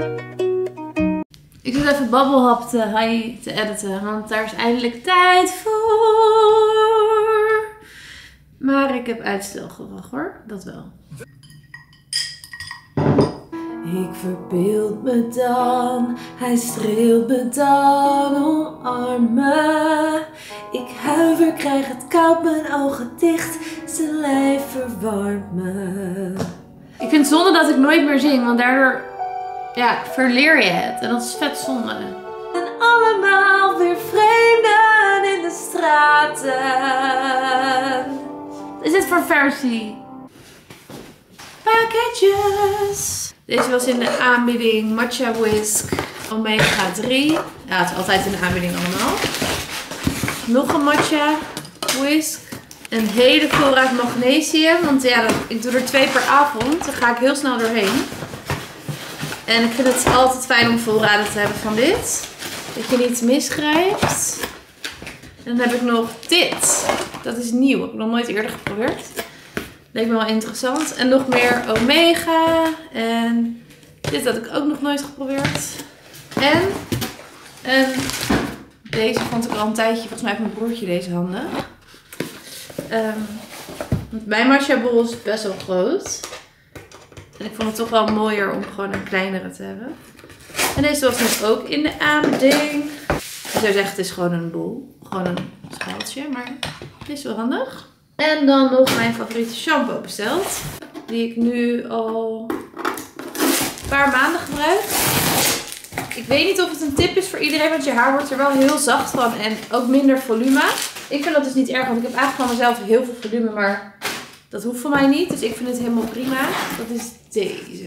Ik zit even Babbelhap te editen, want daar is eindelijk tijd voor. Maar ik heb uitstelgedrag hoor, dat wel. Ik verbeeld me dan, hij streelt me dan, omarm me. Ik huiver, krijg het koud, mijn ogen dicht, zijn lijf verwarmt me. Ik vind het zonde dat ik nooit meer zing, want daardoor verleer je het. En dat is vet zonde. En allemaal weer vreemden in de straten. Is dit voor versie? Pakketjes. Deze was in de aanbieding Matcha Whisk Omega 3. Ja, het is altijd in de aanbieding allemaal. Nog een Matcha Whisk. Een hele voorraad magnesium. Want ja, ik doe er 2 per avond. Daar ga ik heel snel doorheen. En ik vind het altijd fijn om voorraden te hebben van dit. Dat je niet misgrijpt. En dan heb ik nog dit. Dat is nieuw. Heb ik nog nooit eerder geprobeerd. Leek me wel interessant. En nog meer Omega. En dit had ik ook nog nooit geprobeerd. En deze vond ik al een tijdje. Volgens mij heeft mijn broertje deze handen. Mijn matcha bol is best wel groot. En ik vond het toch wel mooier om gewoon een kleinere te hebben. En deze was dus ook in de aanbieding. Ik zou zeggen, het is gewoon een bol. Gewoon een schaaltje. Maar dit is wel handig. En dan nog mijn favoriete shampoo besteld. Die ik nu al een paar maanden gebruik. Ik weet niet of het een tip is voor iedereen, want je haar wordt er wel heel zacht van en ook minder volume. Ik vind dat dus niet erg, want ik heb eigenlijk van mezelf heel veel volume, maar dat hoeft voor mij niet. Dus ik vind het helemaal prima. Dat is deze.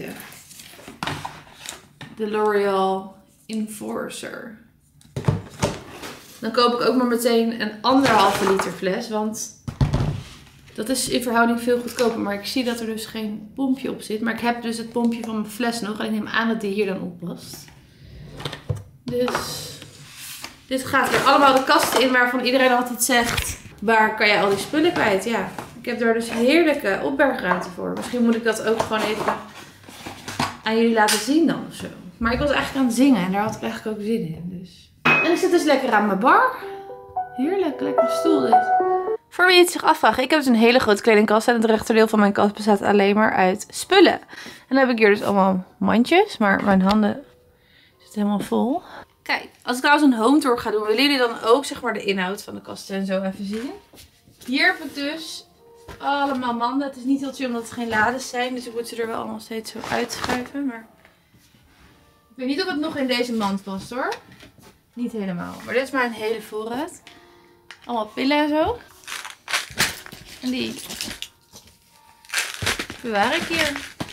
De L'Oreal Enforcer. Dan koop ik ook maar meteen een 1,5 liter fles, want dat is in verhouding veel goedkoper. Maar ik zie dat er dus geen pompje op zit. Maar ik heb dus het pompje van mijn fles nog en ik neem aan dat die hier dan op past. Dus dit gaat er allemaal de kasten in waarvan iedereen altijd zegt, waar kan je al die spullen kwijt? Ja, ik heb daar dus heerlijke opbergruimte voor. Misschien moet ik dat ook gewoon even aan jullie laten zien dan of zo. Maar ik was eigenlijk aan het zingen en daar had ik eigenlijk ook zin in. Dus. En ik zit dus lekker aan mijn bar. Heerlijk, lekker stoel dit. Voor wie het zich afvraagt, ik heb dus een hele grote kledingkast en het rechterdeel van mijn kast bestaat alleen maar uit spullen. En dan heb ik hier dus allemaal mandjes, maar mijn handen zitten helemaal vol. Kijk, als ik trouwens een home tour ga doen, willen jullie dan ook zeg maar de inhoud van de kasten en zo even zien? Hier heb ik dus allemaal manden. Het is niet heel chill omdat het geen lades zijn, dus ik moet ze er wel allemaal steeds zo uitschuiven. Maar ik weet niet of het nog in deze mand past hoor. Niet helemaal. Maar dit is mijn hele voorraad. Allemaal pillen en zo. En die bewaar ik hier.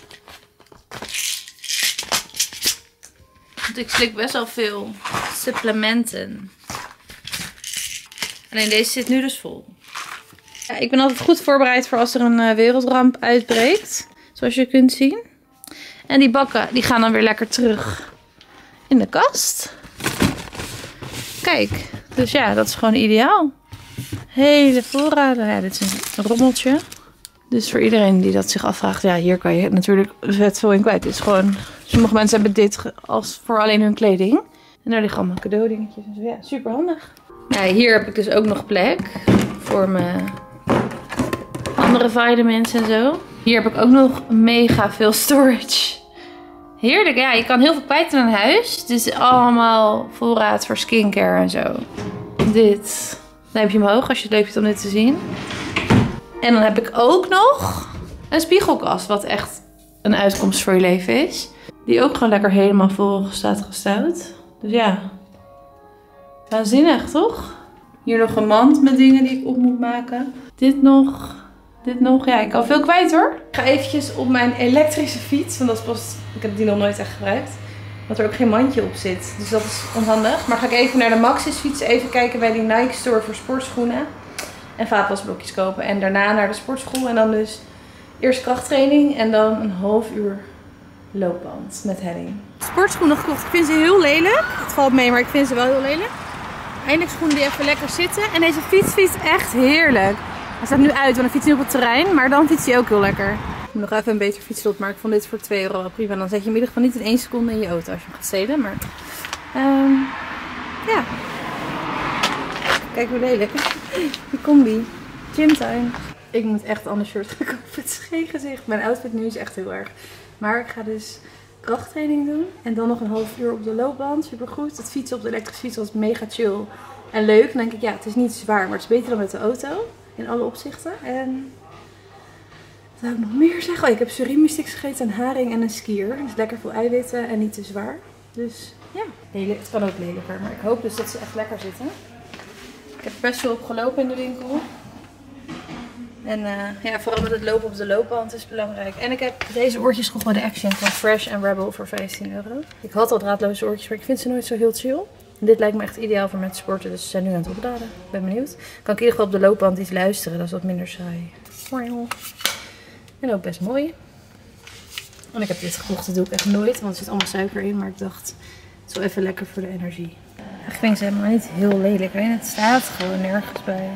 Want ik slik best wel veel supplementen. Alleen deze zit nu dus vol. Ja, ik ben altijd goed voorbereid voor als er een wereldramp uitbreekt. Zoals je kunt zien. En die bakken die gaan dan weer lekker terug in de kast. Kijk, dus ja, dat is gewoon ideaal. Hele voorraden. Ja, dit is een rommeltje. Dus voor iedereen die dat zich afvraagt, ja, hier kan je natuurlijk vet veel in kwijt. Het is gewoon, sommige mensen hebben dit als voor alleen hun kleding. En daar liggen allemaal cadeaudingetjes. Dus ja, super handig. Ja, hier heb ik dus ook nog plek voor mijn andere vitamins en zo. Hier heb ik ook nog mega veel storage. Heerlijk, ja, je kan heel veel kwijt in een huis. Het is allemaal voorraad voor skincare en zo. Dit, dan heb je hem hoog als je het leuk vindt om dit te zien. En dan heb ik ook nog een spiegelkast, wat echt een uitkomst voor je leven is. Die ook gewoon lekker helemaal vol staat gestouwd. Dus ja, waanzinnig toch? Hier nog een mand met dingen die ik op moet maken. Dit nog. Ja, ik kan veel kwijt hoor. Ik ga eventjes op mijn elektrische fiets, want dat is pas, ik heb die nog nooit echt gebruikt. Dat er ook geen mandje op zit, dus dat is onhandig. Maar ga ik even naar de Maxis fietsen, even kijken bij die Nike store voor sportschoenen. En vaatwasblokjes kopen en daarna naar de sportschool. En dan dus eerst krachttraining en dan een half uur loopband met helling. Sportschoenen gekocht. Ik vind ze heel lelijk. Het valt mee, maar ik vind ze wel heel lelijk. Eindelijk schoenen die even lekker zitten. En deze fiets fietst echt heerlijk. Hij staat nu uit, want hij fietst nu op het terrein. Maar dan fietst hij ook heel lekker. Ik moet nog even een beter fietslot, maar ik vond dit voor €2 wel prima. Dan zet je hem in ieder geval niet in 1 seconde in je auto als je hem gaat stelen. Maar ja. Kijk hoe lelijk. Die combi. Gymtime. Ik moet echt een ander shirt gaan kopen. Het is geen gezicht. Mijn outfit nu is echt heel erg. Maar ik ga dus krachttraining doen. En dan nog een half uur op de loopband. Supergoed. Het fietsen op de elektrische fiets was mega chill. En leuk. Dan denk ik, ja, het is niet zwaar. Maar het is beter dan met de auto. In alle opzichten. En wat zou ik nog meer zeggen? Oh, ik heb surimi sticks gegeten. Een haring en een skier. Dus lekker veel eiwitten en niet te zwaar. Dus ja, het kan ook lelijker. Maar ik hoop dus dat ze echt lekker zitten. Ik heb best veel opgelopen in de winkel. En ja, vooral met het lopen op de loopband is belangrijk. En ik heb deze oortjes gekocht bij de Action van Fresh en Rebel voor €15. Ik had al draadloze oortjes, maar ik vind ze nooit zo heel chill. En dit lijkt me echt ideaal voor met sporten, dus ze zijn nu aan het opladen. Ik ben benieuwd. Kan ik in ieder geval op de loopband iets luisteren, dat is wat minder saai. En ook best mooi. En ik heb dit gekocht, dat doe ik echt nooit, want er zit allemaal suiker in. Maar ik dacht, het is wel even lekker voor de energie. Ik vind ze helemaal niet heel lelijk, alleen het staat gewoon nergens bij.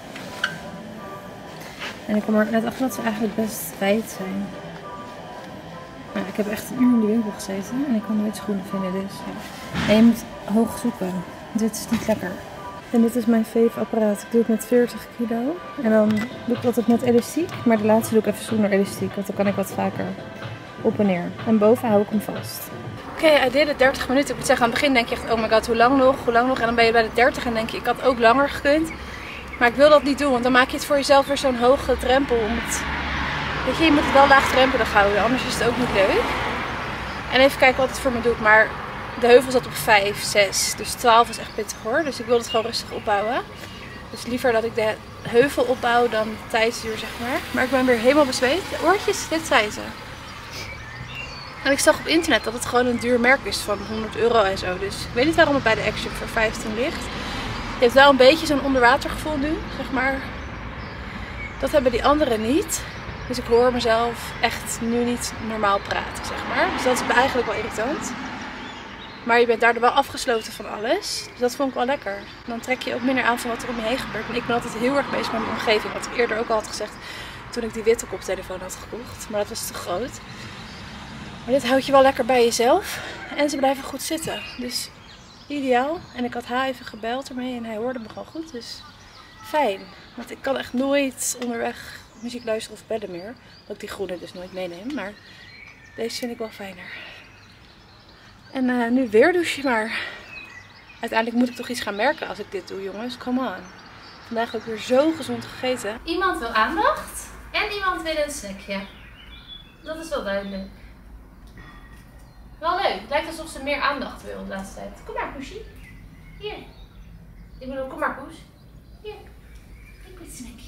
En ik kom er net achter dat ze eigenlijk best wijd zijn. Nou, ik heb echt een uur in de winkel gezeten en ik kon nooit schoenen vinden, dus ja. En je moet hoog zoeken. Dit is niet lekker. En dit is mijn fave apparaat. Ik doe het met 40 kilo. En dan doe ik altijd met elastiek, maar de laatste doe ik even zonder elastiek, want dan kan ik wat vaker op en neer. En boven hou ik hem vast. Oké, I did it, 30 minuten. Ik moet zeggen, aan het begin denk je echt, oh my god, hoe lang nog? En dan ben je bij de 30 en denk je, ik had ook langer gekund. Maar ik wil dat niet doen, want dan maak je het voor jezelf weer zo'n hoge drempel om het... Weet je, je moet het wel laagdrempelig houden, anders is het ook niet leuk. En even kijken wat het voor me doet, maar de heuvel zat op 5, 6, dus 12 is echt pittig hoor. Dus ik wil het gewoon rustig opbouwen. Dus liever dat ik de heuvel opbouw dan de tijdsduur, zeg maar. Maar ik ben weer helemaal bezweet. De oortjes, dit zei ze. En ik zag op internet dat het gewoon een duur merk is van €100 en zo. Dus ik weet niet waarom het bij de Action voor 15 ligt. Je hebt wel een beetje zo'n onderwatergevoel nu, zeg maar. Dat hebben die anderen niet. Dus ik hoor mezelf echt nu niet normaal praten, zeg maar. Dus dat is eigenlijk wel irritant. Maar je bent daardoor wel afgesloten van alles. Dus dat vond ik wel lekker. Dan trek je ook minder aan van wat er om je heen gebeurt. En ik ben altijd heel erg bezig met mijn omgeving. Wat ik eerder ook al had gezegd toen ik die witte koptelefoon had gekocht. Maar dat was te groot. Maar dit houdt je wel lekker bij jezelf. En ze blijven goed zitten. Dus ideaal. En ik had haar even gebeld ermee en hij hoorde me gewoon goed. Dus fijn. Want ik kan echt nooit onderweg muziek luisteren of bellen meer. Dat ik die groene dus nooit meeneem. Maar deze vind ik wel fijner. En nu weer douchen, maar uiteindelijk moet ik toch iets gaan merken als ik dit doe, jongens. Come on. Vandaag heb ik weer zo gezond gegeten. Iemand wil aandacht en iemand wil een snackje. Dat is wel duidelijk. Wel leuk. Het lijkt alsof ze meer aandacht wil de laatste tijd. Kom maar, poesje. Hier. Ik bedoel, kom maar, poes. Hier. Ik wil een snackje.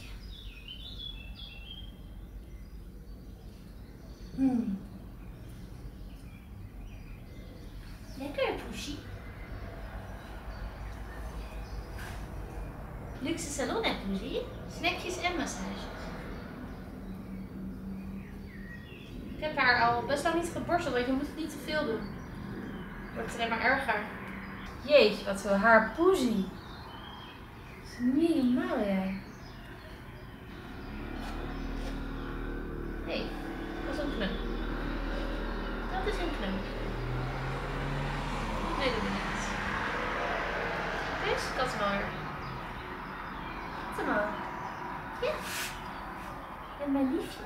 Lekker, poesje. Luxe salon, hè, poesie? Snackjes en massages. Ik heb haar al best lang niet geborsteld, want je moet het niet te veel doen. Het wordt alleen maar erger. Jeetje, wat veel haar, poesie. Dat is niet normaal, jij. Nee, dat is een knop. Dat is een knop. Nee, dat doe ik niet. Dus, kat hem alweer. Kat hem al. Ja. En mijn liefje.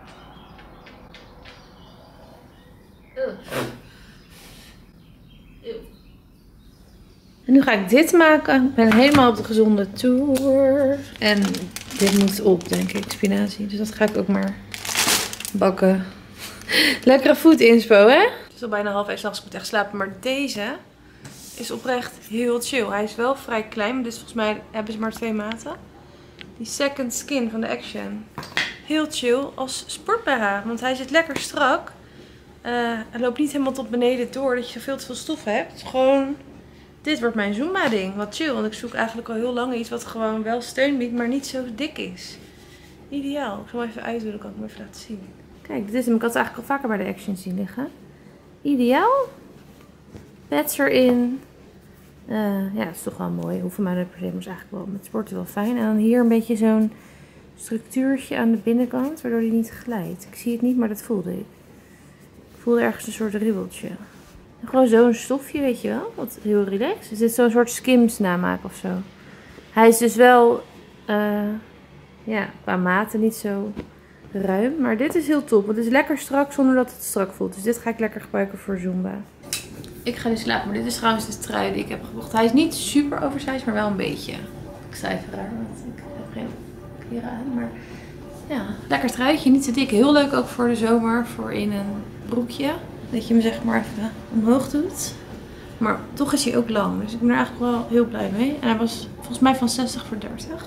En nu ga ik dit maken. Ik ben helemaal op de gezonde tour. En dit moet op, denk ik, spinazie. Dus dat ga ik ook maar bakken. Lekkere food inspo, hè? Het is al bijna 1:30 s'nachts, ik moet echt slapen. Maar deze is oprecht heel chill. Hij is wel vrij klein, dus volgens mij hebben ze maar 2 maten. Die Second Skin van de Action. Heel chill als sport-BH, want hij zit lekker strak. Hij loopt niet helemaal tot beneden door dat je veel te veel stof hebt. Gewoon, dit wordt mijn Zumba ding. Wat chill, want ik zoek eigenlijk al heel lang iets wat gewoon wel steun biedt, maar niet zo dik is. Ideaal. Ik zal hem even uitdoen, dan kan ik hem even laten zien. Kijk, dit is hem. Ik had het eigenlijk al vaker bij de Action zien liggen. Ideaal. Pads erin. Ja, dat is toch wel mooi. Hoeveel mij per se, maar is eigenlijk wel met sporten wel fijn. En dan hier een beetje zo'n structuurtje aan de binnenkant, waardoor die niet glijdt. Ik zie het niet, maar dat voelde ik. Ik voelde ergens een soort ribbeltje. En gewoon zo'n stofje, weet je wel. Wat heel relaxed. Dus dit is zo'n soort Skims namaak of zo. Hij is dus wel, ja, qua maten niet zo ruim. Maar dit is heel top. Het is lekker strak zonder dat het strak voelt. Dus dit ga ik lekker gebruiken voor Zumba. Ik ga nu slapen. Maar dit is trouwens de trui die ik heb gekocht. Hij is niet super oversized, maar wel een beetje. Ik sta even raar, want ik heb geen kleren aan. Maar ja, lekker truitje. Niet te dik. Heel leuk ook voor de zomer. Voor in een broekje. Dat je hem zeg maar even omhoog doet. Maar toch is hij ook lang. Dus ik ben er eigenlijk wel heel blij mee. En hij was volgens mij van 60 voor 30.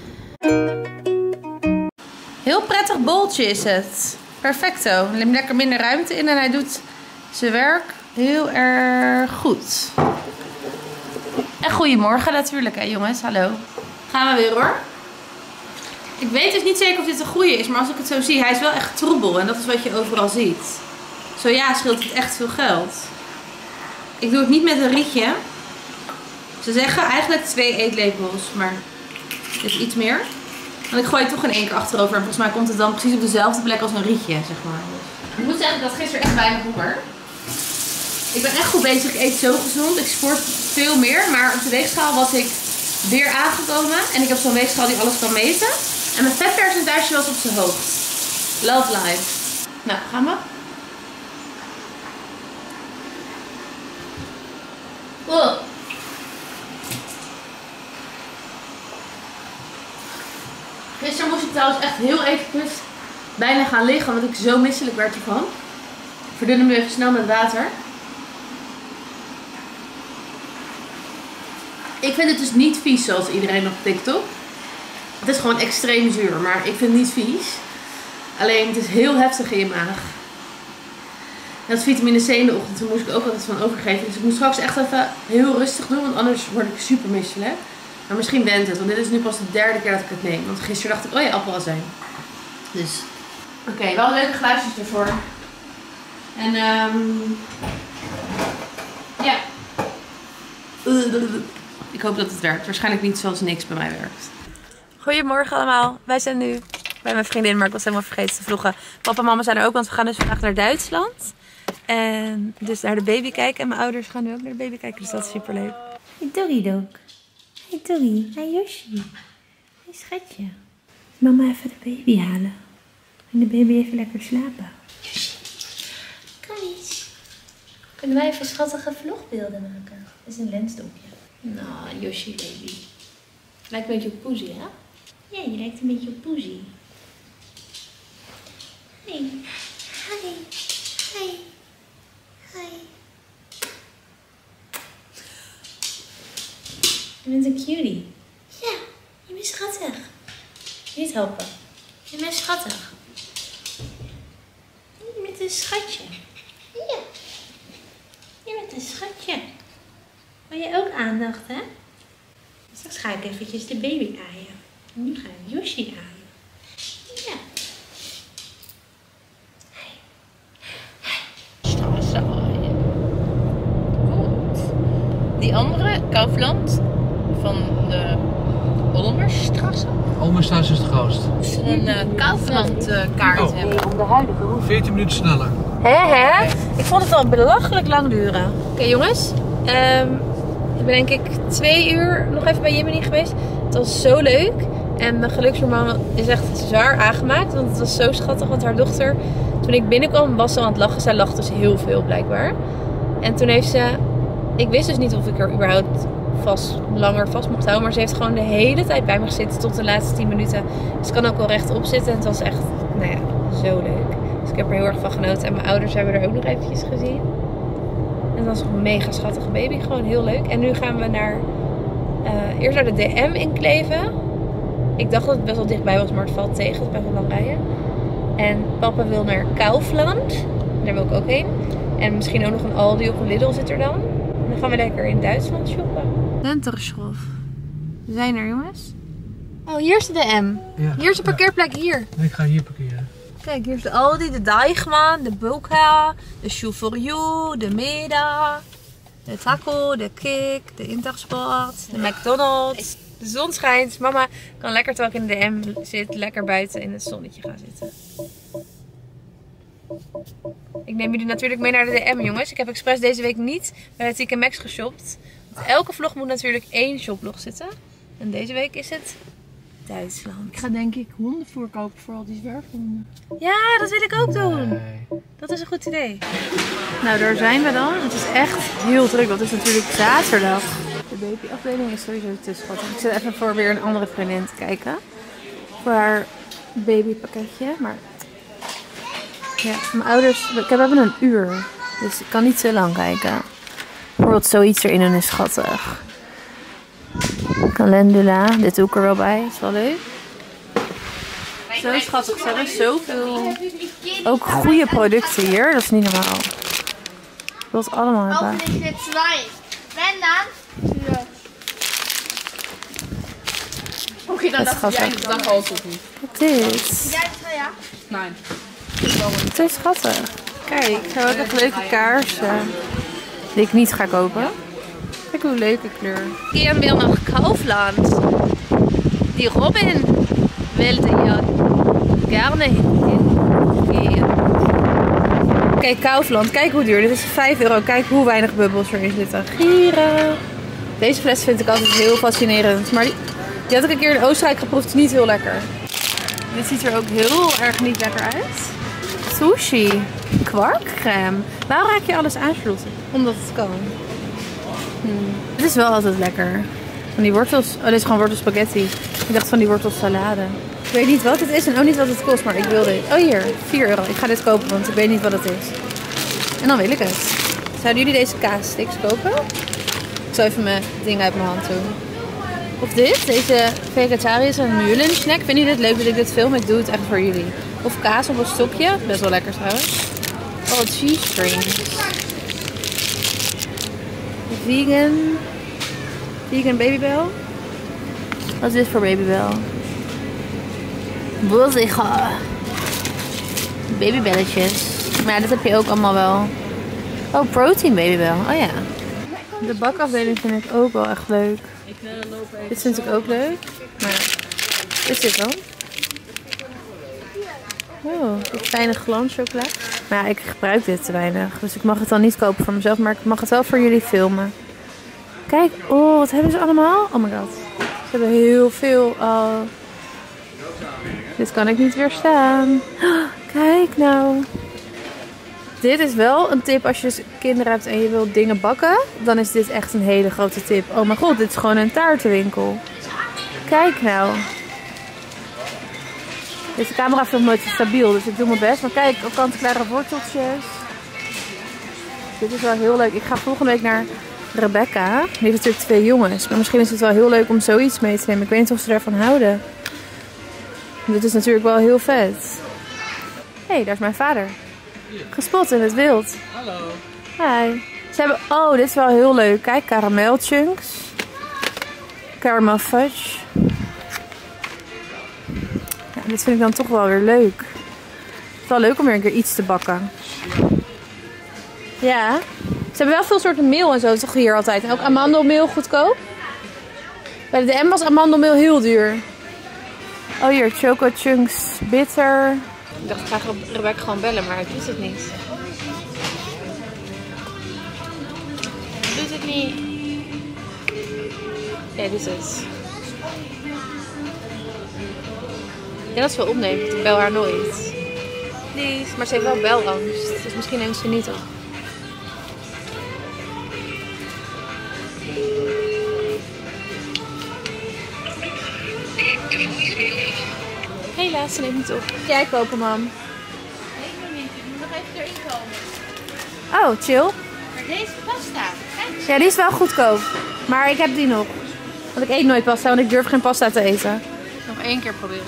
Heel prettig boltje is het. Perfecto. Er neemt lekker minder ruimte in en hij doet zijn werk heel erg goed. En goedemorgen natuurlijk hè jongens. Hallo. Gaan we weer hoor. Ik weet dus niet zeker of dit een goede is, maar als ik het zo zie, hij is wel echt troebel. En dat is wat je overal ziet. Zo ja, scheelt het echt veel geld. Ik doe het niet met een rietje. Ze zeggen eigenlijk 2 eetlepels, maar dit is iets meer. Want ik gooi het toch in 1 keer achterover. En volgens mij komt het dan precies op dezelfde plek als een rietje, zeg maar. Ik moet zeggen, ik had gisteren echt weinig honger. Ik ben echt goed bezig. Ik eet zo gezond. Ik sport veel meer. Maar op de weegschaal was ik weer aangekomen. En ik heb zo'n weegschaal die alles kan meten. En mijn vetpercentage was op zijn hoogst. Love life. Nou, gaan we. trouwens echt heel eventjes bijna gaan liggen, want ik zo misselijk werd ervan. Ik verdun hem nu even snel met water. Ik vind het dus niet vies zoals iedereen op TikTok. Het is gewoon extreem zuur, maar ik vind het niet vies. Alleen het is heel heftig in je maag. Dat is vitamine C in de ochtend, daar moest ik ook altijd van overgeven. Dus ik moet straks echt even heel rustig doen, want anders word ik super misselijk. Maar misschien went het, want dit is nu pas de derde keer dat ik het neem. Want gisteren dacht ik, oh ja, appelazijn. Dus, oké, wel leuke glaasjes ervoor. En, ja. Ik hoop dat het werkt. Waarschijnlijk niet zoals niks bij mij werkt. Goedemorgen allemaal. Wij zijn nu bij mijn vriendin, maar ik was helemaal vergeten te vloggen. Papa en mama zijn er ook, want we gaan dus vandaag naar Duitsland. En dus naar de baby kijken. En mijn ouders gaan nu ook naar de baby kijken, dus dat is super leuk. Hey Doggy Dog. Hey Doggy. Hey Yoshi. Hey schatje. Mama even de baby halen. En de baby even lekker slapen. Yoshi. Kom eens. Kunnen wij even schattige vlogbeelden maken? Dat is een lensdopje. Nou, Yoshi baby. Lijkt een beetje op Poesie, hè? Ja, je lijkt een beetje op Poesie. Hey. Hi. Hi. Hi. Je bent een cutie. Ja, je bent schattig. Niet helpen. Je bent schattig. Je bent een schatje. Ja. Je bent een schatje. Wil je ook aandacht, hè? Straks ga ik eventjes de baby aaien. Nu ga ik Yoshi aaien. Ja. Goed. Die andere, Kaufland, van de Olmerstraße. Olmerstraße is het grootst. Een Kaufland kaart hebben. Om de huidige route. 14 minuten sneller. Hè? Ik vond het al belachelijk lang duren. Oké, jongens. Ik ben denk ik 2 uur nog even bij Jiminy geweest. Het was zo leuk. En mijn gelukshormoon is echt zwaar aangemaakt. Want het was zo schattig. Want haar dochter, toen ik binnenkwam, was ze aan het lachen. Zij lacht dus heel veel blijkbaar. En toen heeft ze... Ik wist dus niet of ik er überhaupt langer vast mocht houden. Maar ze heeft gewoon de hele tijd bij me gezeten tot de laatste 10 minuten. Dus ik kan ook wel rechtop zitten. En het was echt, nou ja, zo leuk. Dus ik heb er heel erg van genoten. En mijn ouders hebben er ook nog eventjes gezien. En dat was een mega schattige baby. Gewoon heel leuk. En nu gaan we naar... eerst naar de DM in Kleven. Ik dacht dat het best wel dichtbij was, maar het valt tegen. Het is best wel lang rijden. En papa wil naar Kaufland. Daar wil ik ook heen. En misschien ook nog een Aldi of een Lidl zit er dan. En dan gaan we lekker in Duitsland shoppen. Lenterschroef. We zijn er, jongens. Oh, hier is de DM. Ja, hier is de parkeerplek, hier. Ik ga hier parkeren. Kijk, hier is de Aldi, de Deichmann, de Boka, de Shoe for You, de Meda, de Taco, de Kik, de Intersport, de McDonald's. De zon schijnt. Mama kan lekker terwijl ik in de DM zit, lekker buiten in het zonnetje gaan zitten. Ik neem jullie natuurlijk mee naar de DM, jongens. Ik heb expres deze week niet bij de TK Maxx geshopt. Want elke vlog moet natuurlijk 1 shoplog zitten. En deze week is het Duitsland. Ik ga denk ik hondenvoer kopen voor al die zwerfhonden. Ja, dat wil ik ook doen. Nee. Dat is een goed idee. Nou, daar zijn we dan. Het is echt heel druk. Dat is natuurlijk zaterdag. De babyafdeling is sowieso te schattig. Ik zit even voor weer een andere vriendin te kijken. Voor haar babypakketje. Maar ja, mijn ouders... We hebben een uur. Dus ik kan niet zo lang kijken. Bijvoorbeeld zoiets erin doen is schattig. Calendula. Dit doe ik er wel bij. Is wel leuk. Zo schattig. Ze hebben zoveel... Ook goede producten hier. Dat is niet normaal. Ik wil het allemaal hebben. Auch nicht mit 2. Wenn dann für. Okay, dan dacht jij dat dag ook niet. Wat is? Ja, ja. Nee. Het is schattig. Kijk, ik heb ook echt leuke kaarsen. Die ik niet ga kopen. Kijk hoe leuke kleur. Gehen wir nach Kaufland. Die Robin wilde ja gerne hingehen. Kijk, Kaufland. Kijk hoe duur. Dit is €5. Kijk hoe weinig bubbels erin zitten. Gieren. Deze fles vind ik altijd heel fascinerend. Maar die had ik een keer in Oostenrijk geproefd. Niet heel lekker. Dit ziet er ook heel erg niet lekker uit. Sushi. Kwarkcrème. Waarom raak je alles aan, Charlotte? Omdat het kan. Het is wel altijd lekker. Van die wortels. Oh, dit is gewoon wortelspaghetti. Ik dacht van die wortelsalade. Ik weet niet wat het is en ook niet wat het kost, maar ik wil dit. Oh hier, 4 euro. Ik ga dit kopen, want ik weet niet wat het is. En dan wil ik het. Zouden jullie deze kaassticks kopen? Ik zal even mijn ding uit mijn hand doen. Of dit, deze vegetarische Mjölnir snack. Vinden jullie het leuk dat ik dit film? Ik doe het echt voor jullie. Of kaas op een stokje. Best wel lekker trouwens. Oh, cheese strings. Vegan Babybel. Wat is dit voor Babybel? Boziga. Babybelletjes. Maar ja, dit heb je ook allemaal wel. Oh, protein Babybel. Oh ja. De bakafdeling vind ik ook wel echt leuk. Dit vind ik ook leuk. Maar wat is dit dan? Oh, dit fijne glanschocola. Maar ja, ik gebruik dit te weinig. Dus ik mag het dan niet kopen voor mezelf. Maar ik mag het wel voor jullie filmen. Kijk, oh, wat hebben ze allemaal? Oh my god. Ze hebben heel veel. Oh. Dit kan ik niet weerstaan. Oh, kijk nou. Dit is wel een tip als je kinderen hebt en je wilt dingen bakken. Dan is dit echt een hele grote tip. Oh mijn god, dit is gewoon een taartenwinkel. Kijk nou. Deze camera filmt nooit zo stabiel, dus ik doe mijn best. Maar kijk, ook kant-klare worteltjes. Dit is wel heel leuk. Ik ga volgende week naar Rebecca. Die heeft natuurlijk 2 jongens. Maar misschien is het wel heel leuk om zoiets mee te nemen. Ik weet niet of ze daarvan houden. Dit is natuurlijk wel heel vet. Hé, daar is mijn vader. Gespot in het wild. Hallo. Hi. Ze hebben... Oh, dit is wel heel leuk. Kijk, caramel chunks. Caramel fudge. Ja, dit vind ik dan toch wel weer leuk. Het is wel leuk om weer een keer iets te bakken. Ja. Ze hebben wel veel soorten meel en zo toch hier altijd. En ook amandelmeel goedkoop. Bij de DM was amandelmeel heel duur. Oh hier, choco chunks bitter. Ik dacht, ik ga Rebecca gewoon bellen, maar het doet het niet. Doet het niet. Ja, dit is het. Ja, dat is wel opnemen, want ik bel haar nooit. Please. Maar ze heeft wel belangst, dus misschien neemt ze niet op. Helaas, ze neemt niet op. Jij kopen, mam. Nee, ik moet nog even erin komen. Oh, chill. Maar deze pasta, kijk. Ja, die is wel goedkoop. Maar ik heb die nog. Want ik eet nooit pasta, want ik durf geen pasta te eten. Nog 1 keer proberen.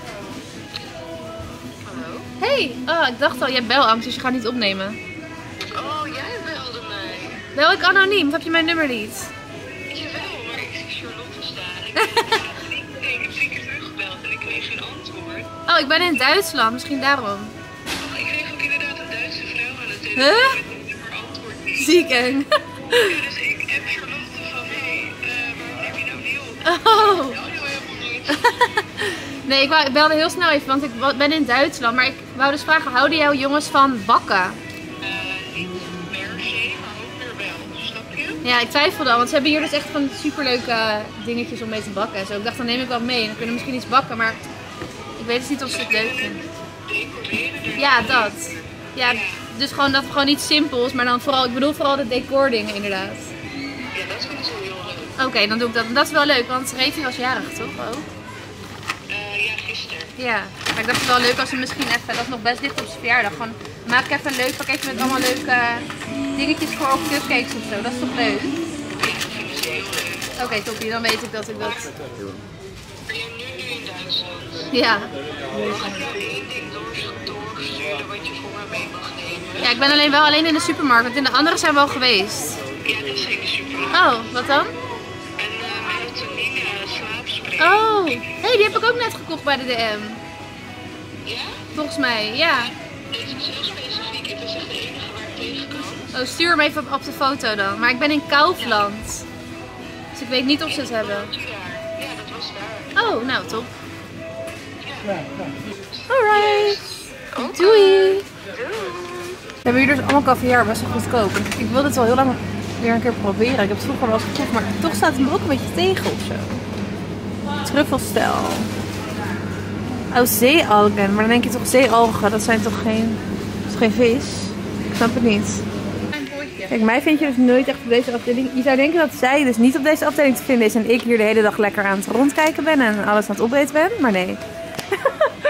Hallo? Hey, oh, ik dacht al, je hebt belangst, dus je gaat niet opnemen. Oh, jij belde mij. Bel ik anoniem, of heb je mijn nummer niet? Jawel, maar ik zie Charlotte staan. Ik heb 3 keer teruggebeld en ik kreeg geen antwoord. Oh, ik ben in Duitsland, misschien daarom. Oh, ik kreeg ook inderdaad een Duitse vrouw aan het telefoon. Huh? Met een nummer antwoord niet. Ziek eng. Ja, dus ik heb Charlotte van, hé, waarom neem je nou niet op? Oh. Nou, helemaal niet. Nee, ik belde heel snel even, want ik ben in Duitsland. Maar ik wou dus vragen, houden jouw jongens van bakken? Niet per se, maar ook weer wel. Snap je? Ja, ik twijfelde al, want ze hebben hier dus echt van superleuke dingetjes om mee te bakken en zo. Ik dacht, dan neem ik wat mee en dan kunnen we misschien iets bakken, maar ik weet dus niet of ze het leuk vinden. Decoreren. Ja, dat. Ja, dus gewoon dat gewoon iets simpels, maar dan vooral, ik bedoel vooral de decordingen inderdaad. Ja, dat vind ik zo heel leuk. Oké, dan doe ik dat. En dat is wel leuk, want Revi was jarig, toch ook? Ja, gisteren. Ja, maar ik dacht het wel leuk als we misschien even, dat is nog best dicht op zijn verjaardag, gewoon maak ik even een leuk pakketje met allemaal leuke dingetjes voor of cupcakes of zo. Dat is toch leuk? Oké, toppie, dan weet ik dat ik dat... Ben je nu in Duitsland? Ja. Mag ik jou 1 ding doorsturen wat je voor me mee mag nemen? Ja, ik ben alleen in de supermarkt, want in de andere zijn we al geweest. Ja, dat is zeker super. Oh, wat dan? En melatonine slaapspray. Oh, hey, die heb ik ook net gekocht bij de DM. Ja? Volgens mij, ja. Deze is heel specifiek. Het is echt de enige waar ik tegen kan. Oh, stuur hem even op de foto dan. Maar ik ben in Kaufland. Dus ik weet niet of ze het hebben. Woont u daar? Ja, dat was daar. Oh, nou top. Alright. Doei. We hebben hier dus allemaal caviar, best wel goedkoop. Ik wilde het wel heel lang weer een keer proberen. Ik heb het vroeger wel eens geproefd, maar toch staat het me ook een beetje tegen of zo. Truffelstel. Oh, zeealgen. Maar dan denk je toch zeealgen, dat zijn toch geen, dat is geen vis? Ik snap het niet. Kijk, mij vind je dus nooit echt op deze afdeling. Je zou denken dat zij dus niet op deze afdeling te vinden is en ik hier de hele dag lekker aan het rondkijken ben en alles aan het opeten ben, maar nee.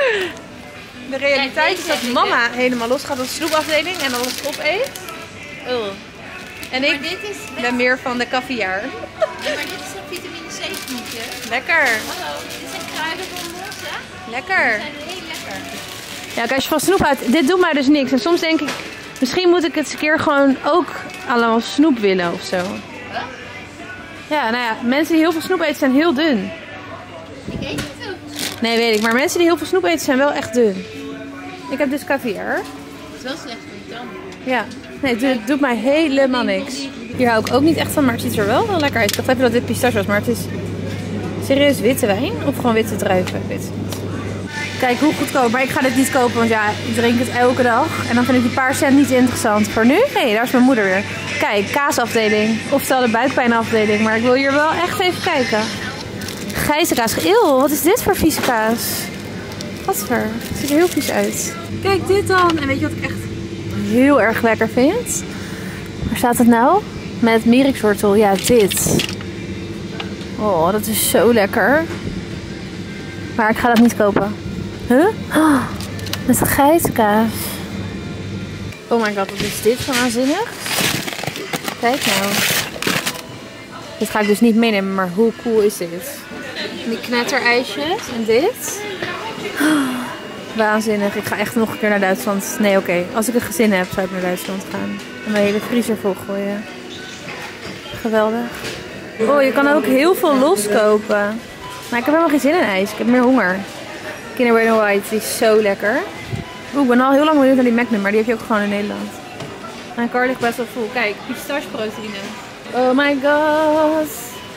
De realiteit is dat mama helemaal los gaat op de snoepafdeling en alles opeet. En ik ben meer van de caviar. Ja, maar dit is een vitamine C snoepje. Lekker. Hallo, dit zijn kruidenbonbons, hè? Lekker. Die zijn heel lekker. Ja, kijk, als je van snoep houdt, dit doet mij dus niks. En soms denk ik, misschien moet ik het eens een keer gewoon ook allemaal snoep willen of zo. Ja, nou ja, mensen die heel veel snoep eten zijn heel dun. Ik eet niet heel veel snoep. Nee, weet ik. Maar mensen die heel veel snoep eten zijn wel echt dun. Ik heb dus caviar. Het is wel slecht voor je tanden. Ja. Nee, het doet mij helemaal niks. Hier hou ik ook niet echt van, maar het ziet er wel lekker uit. Ik dacht even dat dit pistache was, maar het is serieus witte wijn. Of gewoon witte druiven, ik weet het niet. Kijk hoe goedkoop, maar ik ga dit niet kopen, want ja, ik drink het elke dag. En dan vind ik die paar cent niet interessant. Voor nu? Nee, daar is mijn moeder weer. Kijk, kaasafdeling. Oftewel de buikpijnafdeling. Maar ik wil hier wel echt even kijken. Gijzenkaas. Eeuw, wat is dit voor vieze kaas? Wat voor? Het ziet er heel vies uit. Kijk dit dan. En weet je wat ik echt heel erg lekker vind? Waar staat het nou? Met mierikswortel. Ja, dit. Oh, dat is zo lekker. Maar ik ga dat niet kopen. Huh? Oh, met de geitenkaas. Oh my god, wat is dit voor waanzinnig? Kijk nou. Dit ga ik dus niet meenemen, maar hoe cool is dit? Die knetterijsjes en dit. Oh, waanzinnig. Ik ga echt nog een keer naar Duitsland. Nee, oké. Als ik een gezin heb, zou ik naar Duitsland gaan. En mijn hele vriezer vol gooien. Geweldig. Oh, je kan ook heel veel loskopen. Maar ik heb helemaal geen zin in ijs. Ik heb meer honger. Kinder Bueno White, die is zo lekker. Oeh, ik ben al heel lang benieuwd naar die Magnum, maar die heb je ook gewoon in Nederland. Mijn kar ligt best wel vol. Kijk, pistacheproteïne. Oh my god.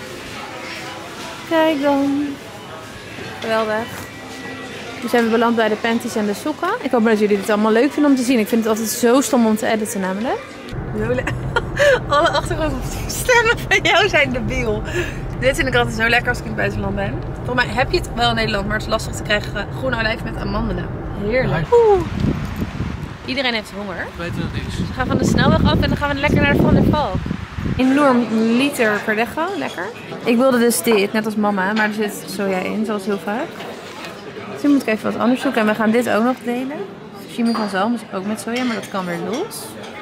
Kijk dan. Geweldig. Dus zijn we beland bij de panties en de sokken. Ik hoop dat jullie dit allemaal leuk vinden om te zien. Ik vind het altijd zo stom om te editen namelijk. Alle achtergrondstemmen van jou zijn debiel. Dit vind ik altijd zo lekker als ik in het buitenland ben. Volgens mij heb je het wel in Nederland, maar het is lastig te krijgen. Groene olijf met amandelen. Heerlijk. Oeh. Iedereen heeft honger. We weten het niet. Dus we gaan van de snelweg af en dan gaan we lekker naar de Van der Valk. Enorm liter verdecho, lekker. Ik wilde dus dit, net als mama, maar er zit soja in, zoals heel vaak. Dus nu moet ik even wat anders zoeken en we gaan dit ook nog delen. Sashimi van zalm is ook met soja, maar dat kan weer los.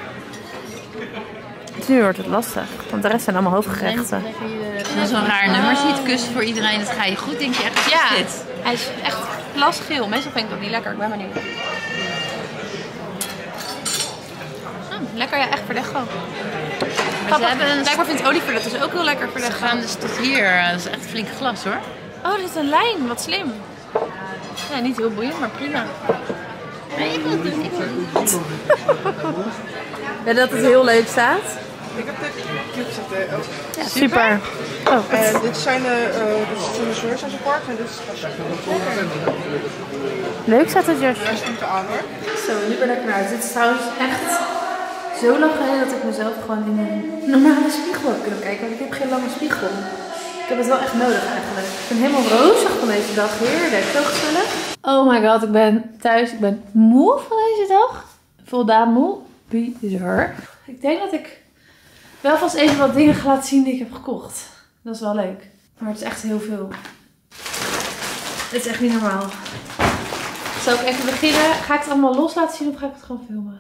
Dus nu wordt het lastig, want de rest zijn allemaal hoofdgerechten. Dat is zo'n raar nummer ziet. Kussen voor iedereen, dat ga je goed. Denk je echt, wat is dit? Hij is echt glasgeel. Meestal vind ik dat niet lekker, ik ben benieuwd. Lekker, ja, echt verdecho. Blijkbaar vindt Oliver dat dus ook heel lekker verdecho. Ze gaan dus tot hier. Dat is echt een flink glas hoor. Oh, dit is een lijn. Wat slim. Ja, niet heel boeiend, maar prima. Nee, ik wil het doen. Ik wil het doen. Ja, dat het heel leuk staat. Ik heb de cubes zitten ook. Ja, super. Oh, Dit zijn de shorts aan zijn park en dit is leuk staat het jasje. best goed aan hoor. Zo, nu ben ik eruit. Dit is trouwens echt zo lang geleden dat ik mezelf gewoon in een normale spiegel heb kunnen kijken. Want ik heb geen lange spiegel. Ik heb het wel echt nodig eigenlijk. Ik ben helemaal rozig van deze dag. Heerlijk, zo gezellig. Oh my god, ik ben thuis. Ik ben moe van deze dag. Voldaan moe. Bizar. Ik denk dat ik wel vast even wat dingen ga laten zien die ik heb gekocht. Dat is wel leuk. Maar het is echt heel veel. Het is echt niet normaal. Zal ik even beginnen? Ga ik het allemaal los laten zien of ga ik het gewoon filmen?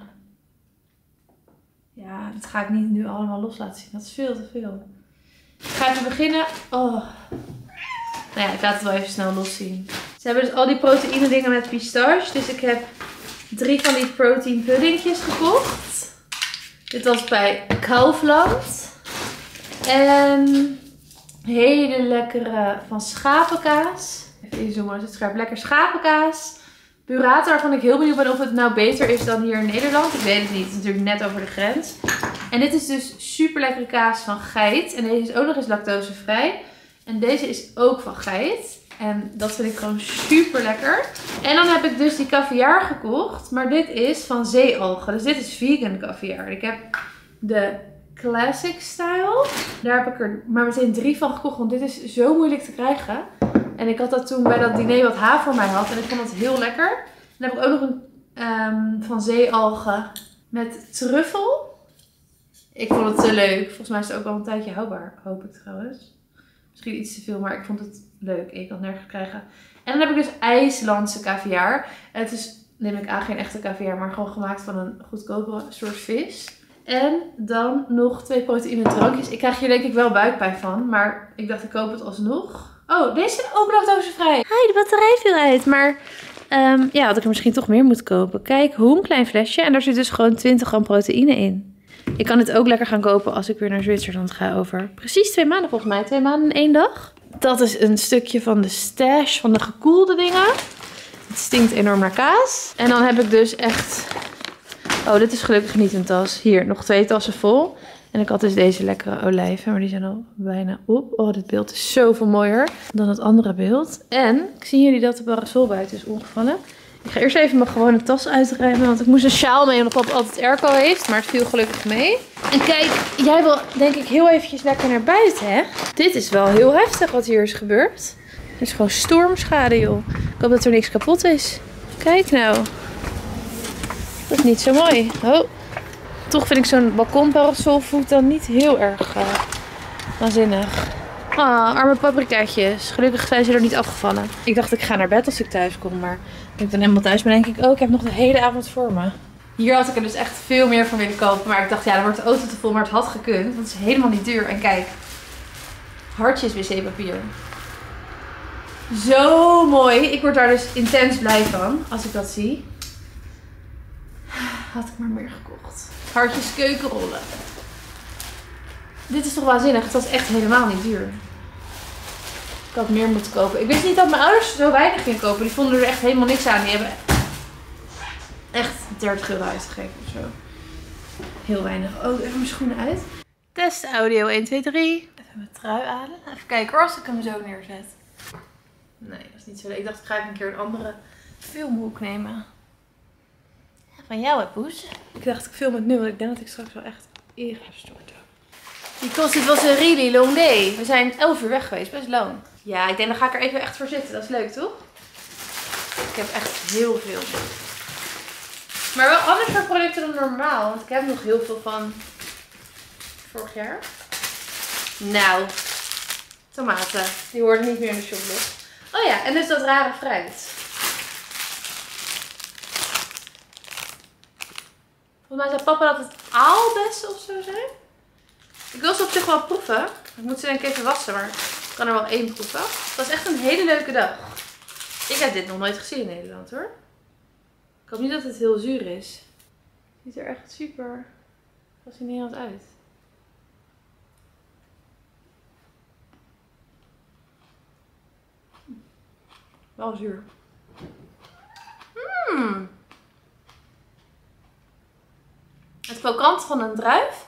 Ja, dat ga ik niet nu allemaal los laten zien. Dat is veel te veel. Ik ga even beginnen. Oh. Nou ja, ik laat het wel even snel los zien. Ze hebben dus al die proteïne dingen met pistache. Dus ik heb 3 van die protein puddingjes gekocht. Dit was bij Kaufland. En hele lekkere van schapenkaas. Even inzoomen als het scherp. Lekker schapenkaas. Burrata, waarvan ik heel benieuwd ben of het nou beter is dan hier in Nederland. Ik weet het niet. Het is natuurlijk net over de grens. En dit is dus super lekkere kaas van geit. En deze is ook nog eens lactosevrij. En deze is ook van geit. En dat vind ik gewoon super lekker. En dan heb ik dus die caviar gekocht. Maar dit is van zeealgen. Dus dit is vegan caviar. Ik heb de classic style. Daar heb ik er maar meteen 3 van gekocht. Want dit is zo moeilijk te krijgen. En ik had dat toen bij dat diner wat Ha voor mij had. En ik vond het heel lekker. Dan heb ik ook nog een van zeealgen met truffel. Ik vond het te leuk. Volgens mij is het ook wel een tijdje houdbaar. Hoop ik trouwens. Misschien iets te veel, maar ik vond het leuk. Ik kan het nergens krijgen. En dan heb ik dus IJslandse caviar. En het is, neem ik aan, geen echte caviar, maar gewoon gemaakt van een goedkopere soort vis. En dan nog 2 proteïne drankjes. Ik krijg hier denk ik wel buikpijn van, maar ik dacht ik koop het alsnog. Oh, deze zijn ook lactosevrij. Hi, de batterij viel uit, maar ja, had ik er misschien toch meer moeten kopen. Kijk, hoe een klein flesje en daar zit dus gewoon 20 gram proteïne in. Ik kan dit ook lekker gaan kopen als ik weer naar Zwitserland ga over precies 2 maanden volgens mij. 2 maanden in 1 dag. Dat is een stukje van de stash van de gekoelde dingen. Het stinkt enorm naar kaas. En dan heb ik dus echt... Oh, dit is gelukkig niet een tas. Hier, nog 2 tassen vol. En ik had dus deze lekkere olijven, maar die zijn al bijna op. Oh, dit beeld is zoveel mooier dan het andere beeld. En, zien jullie dat de parasol buiten is omgevallen? Ik ga eerst even mijn gewone tas uitruimen, want ik moest een sjaal mee omdat papa altijd airco heeft. Maar het viel gelukkig mee. En kijk, jij wil denk ik heel eventjes lekker naar buiten, hè? Dit is wel heel heftig wat hier is gebeurd. Het is gewoon stormschade, joh. Ik hoop dat er niks kapot is. Kijk nou. Dat is niet zo mooi. Oh. Toch vind ik zo'n balkonparasol voelt dan niet heel erg waanzinnig. Ah, arme paprikaatjes. Gelukkig zijn ze er niet afgevallen. Ik dacht ik ga naar bed als ik thuis kom. Maar als ik dan helemaal thuis ben denk ik, oh, ik heb nog de hele avond voor me. Hier had ik er dus echt veel meer van willen kopen. Maar ik dacht, ja, dan wordt de auto te vol. Maar het had gekund. Want het is helemaal niet duur. En kijk. Hartjes wc-papier. Zo mooi. Ik word daar dus intens blij van. Als ik dat zie. Had ik maar meer gekocht. Hartjes keukenrollen. Dit is toch waanzinnig. Het was echt helemaal niet duur. Ik had meer moeten kopen. Ik wist niet dat mijn ouders zo weinig gingen kopen. Die vonden er echt helemaal niks aan. Die hebben echt 30 euro uitgegeven of zo. Heel weinig. Oh, even mijn schoenen uit. Test audio 1, 2, 3. Even mijn trui aan. Even kijken hoor, als ik hem zo neerzet. Nee, dat is niet zo leuk. Ik dacht ik ga even een keer een andere filmhoek nemen. Van jou, hè, Poes? Ik dacht ik film het nu, want ik denk dat ik straks wel echt in ga storten. Because it was a really long day. We zijn 11 uur weg geweest, best lang. Ja, ik denk dan ga ik er even echt voor zitten. Dat is leuk, toch? Ik heb echt heel veel. Maar wel anders voor producten dan normaal. Want ik heb nog heel veel van vorig jaar. Nou, tomaten. Die hoorden niet meer in de shoplog. Oh ja, en dus dat rare fruit. Volgens mij zei papa dat het aalbessen of zo zijn. Ik wil ze op zich wel proeven. Ik moet ze denk ik even wassen, maar ik kan er wel 1 proeven. Het was echt een hele leuke dag. Ik heb dit nog nooit gezien in Nederland hoor. Ik hoop niet dat het heel zuur is. Het ziet er echt super fascinerend uit. Wel zuur. Het krokant van een druif.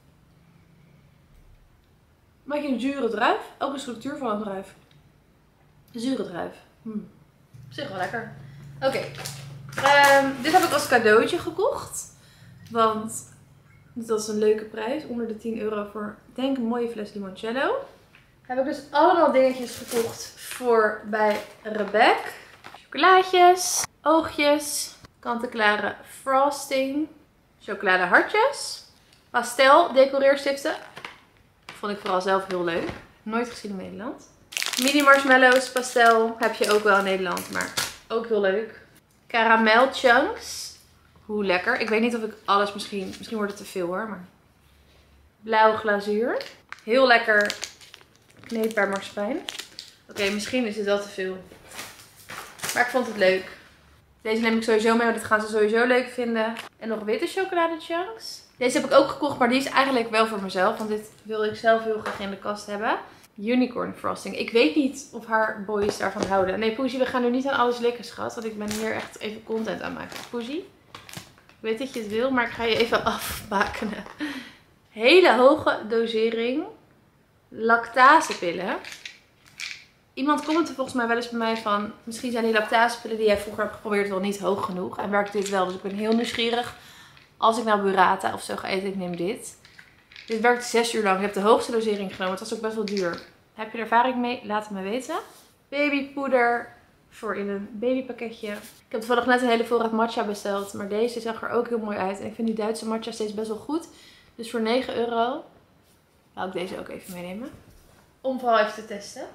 Maak je een zure druif. Ook de structuur van een druif. Een zure druif. Op zich wel lekker. Oké. Dit heb ik als cadeautje gekocht. Want dit was een leuke prijs. Onder de 10 euro voor, ik denk, een mooie fles limoncello. Heb ik dus allemaal dingetjes gekocht voor bij Rebecca. Chocolaatjes. Oogjes. Kant-en-klare frosting. Chocoladehartjes. Pastel decoreerstiften. Vond ik vooral zelf heel leuk. Nooit gezien in Nederland. Mini marshmallows pastel. Heb je ook wel in Nederland. Maar ook heel leuk. Caramel chunks. Hoe lekker. Ik weet niet of ik alles misschien wordt het te veel hoor. Maar blauw glazuur. Heel lekker kneedbaar marsepein. Oké, misschien is het wel te veel. Maar ik vond het leuk. Deze neem ik sowieso mee, want dit gaan ze sowieso leuk vinden. En nog witte chocoladechunks. Deze heb ik ook gekocht, maar die is eigenlijk wel voor mezelf. Want dit wil ik zelf heel graag in de kast hebben. Unicorn frosting. Ik weet niet of haar boys daarvan houden. Nee, Poesie, we gaan nu niet aan alles likken, schat. Want ik ben hier echt even content aan maken. Poesie, ik weet dat je het wil, maar ik ga je even afbakenen. Hele hoge dosering lactasepillen. Iemand commentte volgens mij wel eens bij mij van, misschien zijn die lactasepillen die jij vroeger hebt geprobeerd wel niet hoog genoeg. En werkt dit wel, dus ik ben heel nieuwsgierig. Als ik nou burrata of zo ga eten, ik neem dit. Dit werkt 6 uur lang. Ik heb de hoogste dosering genomen. Het was ook best wel duur. Heb je er ervaring mee? Laat het me weten. Babypoeder voor in een babypakketje. Ik heb toevallig net een hele voorraad matcha besteld. Maar deze zag er ook heel mooi uit. En ik vind die Duitse matcha steeds best wel goed. Dus voor 9 euro wou ik deze ook even meenemen. Om vooral even te testen.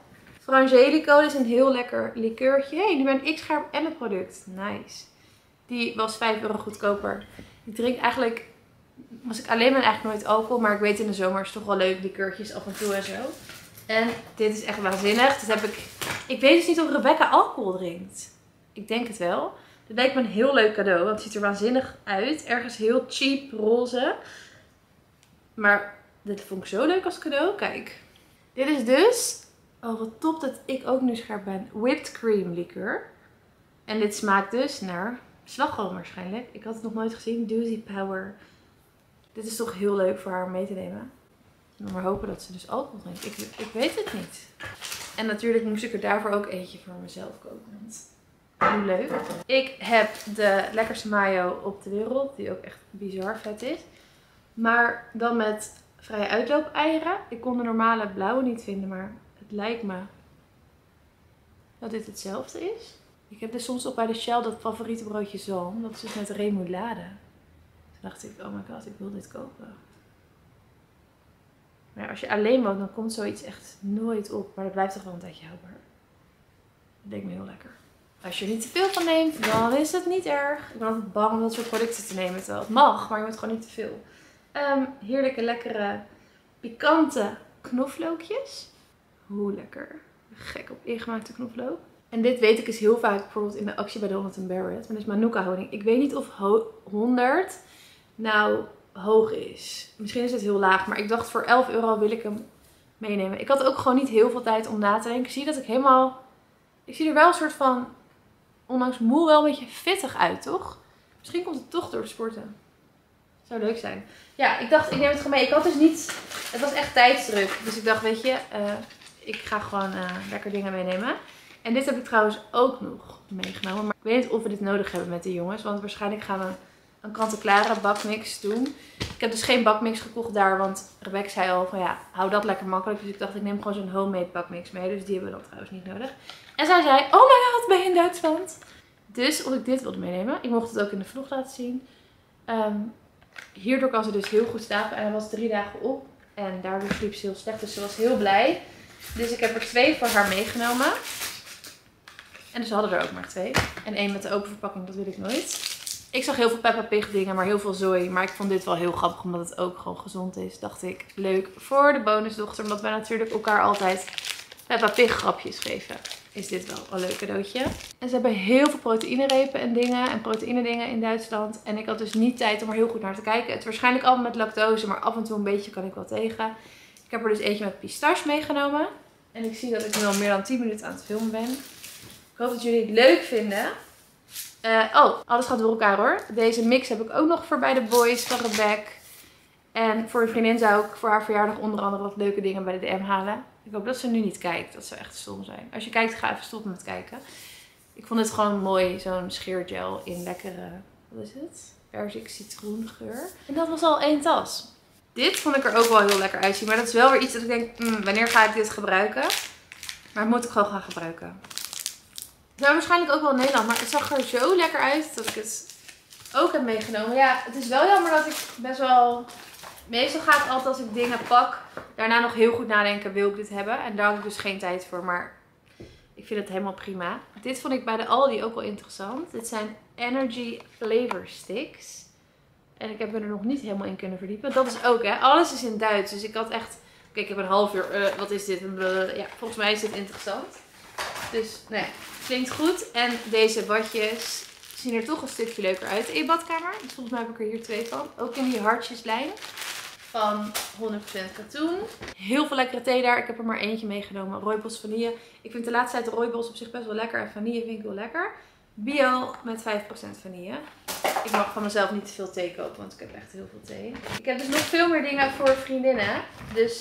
Frangelico is een heel lekker likeurtje. Hé, nu ben ik scherp en het product. Nice. Die was 5 euro goedkoper. Ik drink eigenlijk, als ik alleen ben, eigenlijk nooit alcohol. Maar ik weet in de zomer is het toch wel leuk, likeurtjes af en toe en zo. En dit is echt waanzinnig. Dat heb ik weet dus niet of Rebecca alcohol drinkt. Ik denk het wel. Dit lijkt me een heel leuk cadeau. Want het ziet er waanzinnig uit. Ergens heel cheap roze. Maar dit vond ik zo leuk als cadeau. Kijk. Dit is dus... Oh, wat top dat ik ook nu scherp ben. Whipped cream liqueur. En dit smaakt dus naar slagroom waarschijnlijk. Ik had het nog nooit gezien. Doozy Power. Dit is toch heel leuk voor haar om mee te nemen. Maar hopen dat ze dus alcohol drinkt. Ik weet het niet. En natuurlijk moest ik er daarvoor ook eentje voor mezelf kopen. Want hoe leuk. Ik heb de lekkerste mayo op de wereld. Die ook echt bizar vet is. Maar dan met vrije uitloop eieren. Ik kon de normale blauwe niet vinden. Maar het lijkt me dat dit hetzelfde is. Ik heb dus soms ook bij de Shell dat favoriete broodje zalm. Dat is dus met remoulade. Toen dacht ik, oh my god, ik wil dit kopen. Maar ja, als je alleen woont, dan komt zoiets echt nooit op. Maar dat blijft toch wel een tijdje houdbaar. Dat lijkt me heel lekker. Als je er niet te veel van neemt, dan is het niet erg. Ik ben altijd bang om dat soort producten te nemen. Terwijl het mag, maar je moet gewoon niet te veel. Heerlijke, lekkere, pikante knoflookjes. Hoe lekker. Gek op ingemaakte knoflook. En dit weet ik is heel vaak bijvoorbeeld in de actie bij Donald & Barrett. Maar dit is Manuka honing. Ik weet niet of 100 nou hoog is. Misschien is het heel laag. Maar ik dacht voor 11 euro wil ik hem meenemen. Ik had ook gewoon niet heel veel tijd om na te denken. Zie je dat ik helemaal... Ik zie er wel een soort van... Ondanks moe wel een beetje fittig uit, toch? Misschien komt het toch door het sporten. Zou leuk zijn. Ja, ik dacht ik neem het gewoon mee. Ik had dus niet... Het was echt tijdsdruk. Dus ik dacht, weet je... ik ga gewoon lekker dingen meenemen. En dit heb ik trouwens ook nog meegenomen. Maar ik weet niet of we dit nodig hebben met de jongens. Want waarschijnlijk gaan we een kant-en-klare bakmix doen. Ik heb dus geen bakmix gekocht daar. Want Rebecca zei al van ja, hou dat lekker makkelijk. Dus ik dacht ik neem gewoon zo'n homemade bakmix mee. Dus die hebben we dan trouwens niet nodig. En zij zei, oh my god, ben je in Duitsland? Dus of ik dit wilde meenemen. Ik mocht het ook in de vlog laten zien. Hierdoor kan ze dus heel goed slapen. En hij was 3 dagen op. En daardoor sliep ze heel slecht. Dus ze was heel blij. Dus ik heb er 2 voor haar meegenomen. En dus ze hadden er ook maar 2. En 1 met de open verpakking, dat wil ik nooit. Ik zag heel veel Peppa Pig dingen, maar heel veel Zoe. Maar ik vond dit wel heel grappig, omdat het ook gewoon gezond is. Dacht ik, leuk voor de bonusdochter. Omdat wij natuurlijk elkaar altijd Peppa Pig grapjes geven. Is dit wel een leuk cadeautje. En ze hebben heel veel proteïnerepen en dingen. En proteïne dingen in Duitsland. En ik had dus niet tijd om er heel goed naar te kijken. Het is waarschijnlijk allemaal met lactose, maar af en toe een beetje kan ik wel tegen. Ik heb er dus eentje met pistache meegenomen. En ik zie dat ik nu al meer dan 10 minuten aan het filmen ben. Ik hoop dat jullie het leuk vinden. Alles gaat door elkaar hoor. Deze mix heb ik ook nog voor bij de boys van Rebecca. En voor een vriendin zou ik voor haar verjaardag onder andere wat leuke dingen bij de DM halen. Ik hoop dat ze nu niet kijkt. Dat zou echt stom zijn. Als je kijkt, ga even stoppen met kijken. Ik vond het gewoon mooi. Zo'n scheergel in lekkere, wat is het? Perzik citroengeur. En dat was al 1 tas. Dit vond ik er ook wel heel lekker uitzien. Maar dat is wel weer iets dat ik denk, wanneer ga ik dit gebruiken? Maar het moet ik gewoon gaan gebruiken. Het zou waarschijnlijk ook wel in Nederland, maar het zag er zo lekker uit dat ik het ook heb meegenomen. Ja, het is wel jammer dat ik best wel... Meestal ga ik altijd als ik dingen pak, daarna nog heel goed nadenken, wil ik dit hebben? En daar heb ik dus geen tijd voor, maar ik vind het helemaal prima. Dit vond ik bij de Aldi ook wel interessant. Dit zijn Energy Flavor Sticks. En ik heb me er nog niet helemaal in kunnen verdiepen. Dat is ook, hè. Alles is in Duits, dus ik had echt... Kijk, ik heb een half uur, wat is dit? Ja, volgens mij is dit interessant. Dus, nou ja, klinkt goed. En deze badjes zien er toch een stukje leuker uit in je badkamer. Dus volgens mij heb ik er hier 2 van. Ook in die hartjeslijn van 100% katoen. Heel veel lekkere thee daar. Ik heb er maar eentje meegenomen. Rooibos vanille. Ik vind de laatste tijd de rooibos op zich best wel lekker. En vanille vind ik wel lekker. Bio met 5% vanille. Ik mag van mezelf niet te veel thee kopen, want ik heb echt heel veel thee. Ik heb dus nog veel meer dingen voor vriendinnen. Dus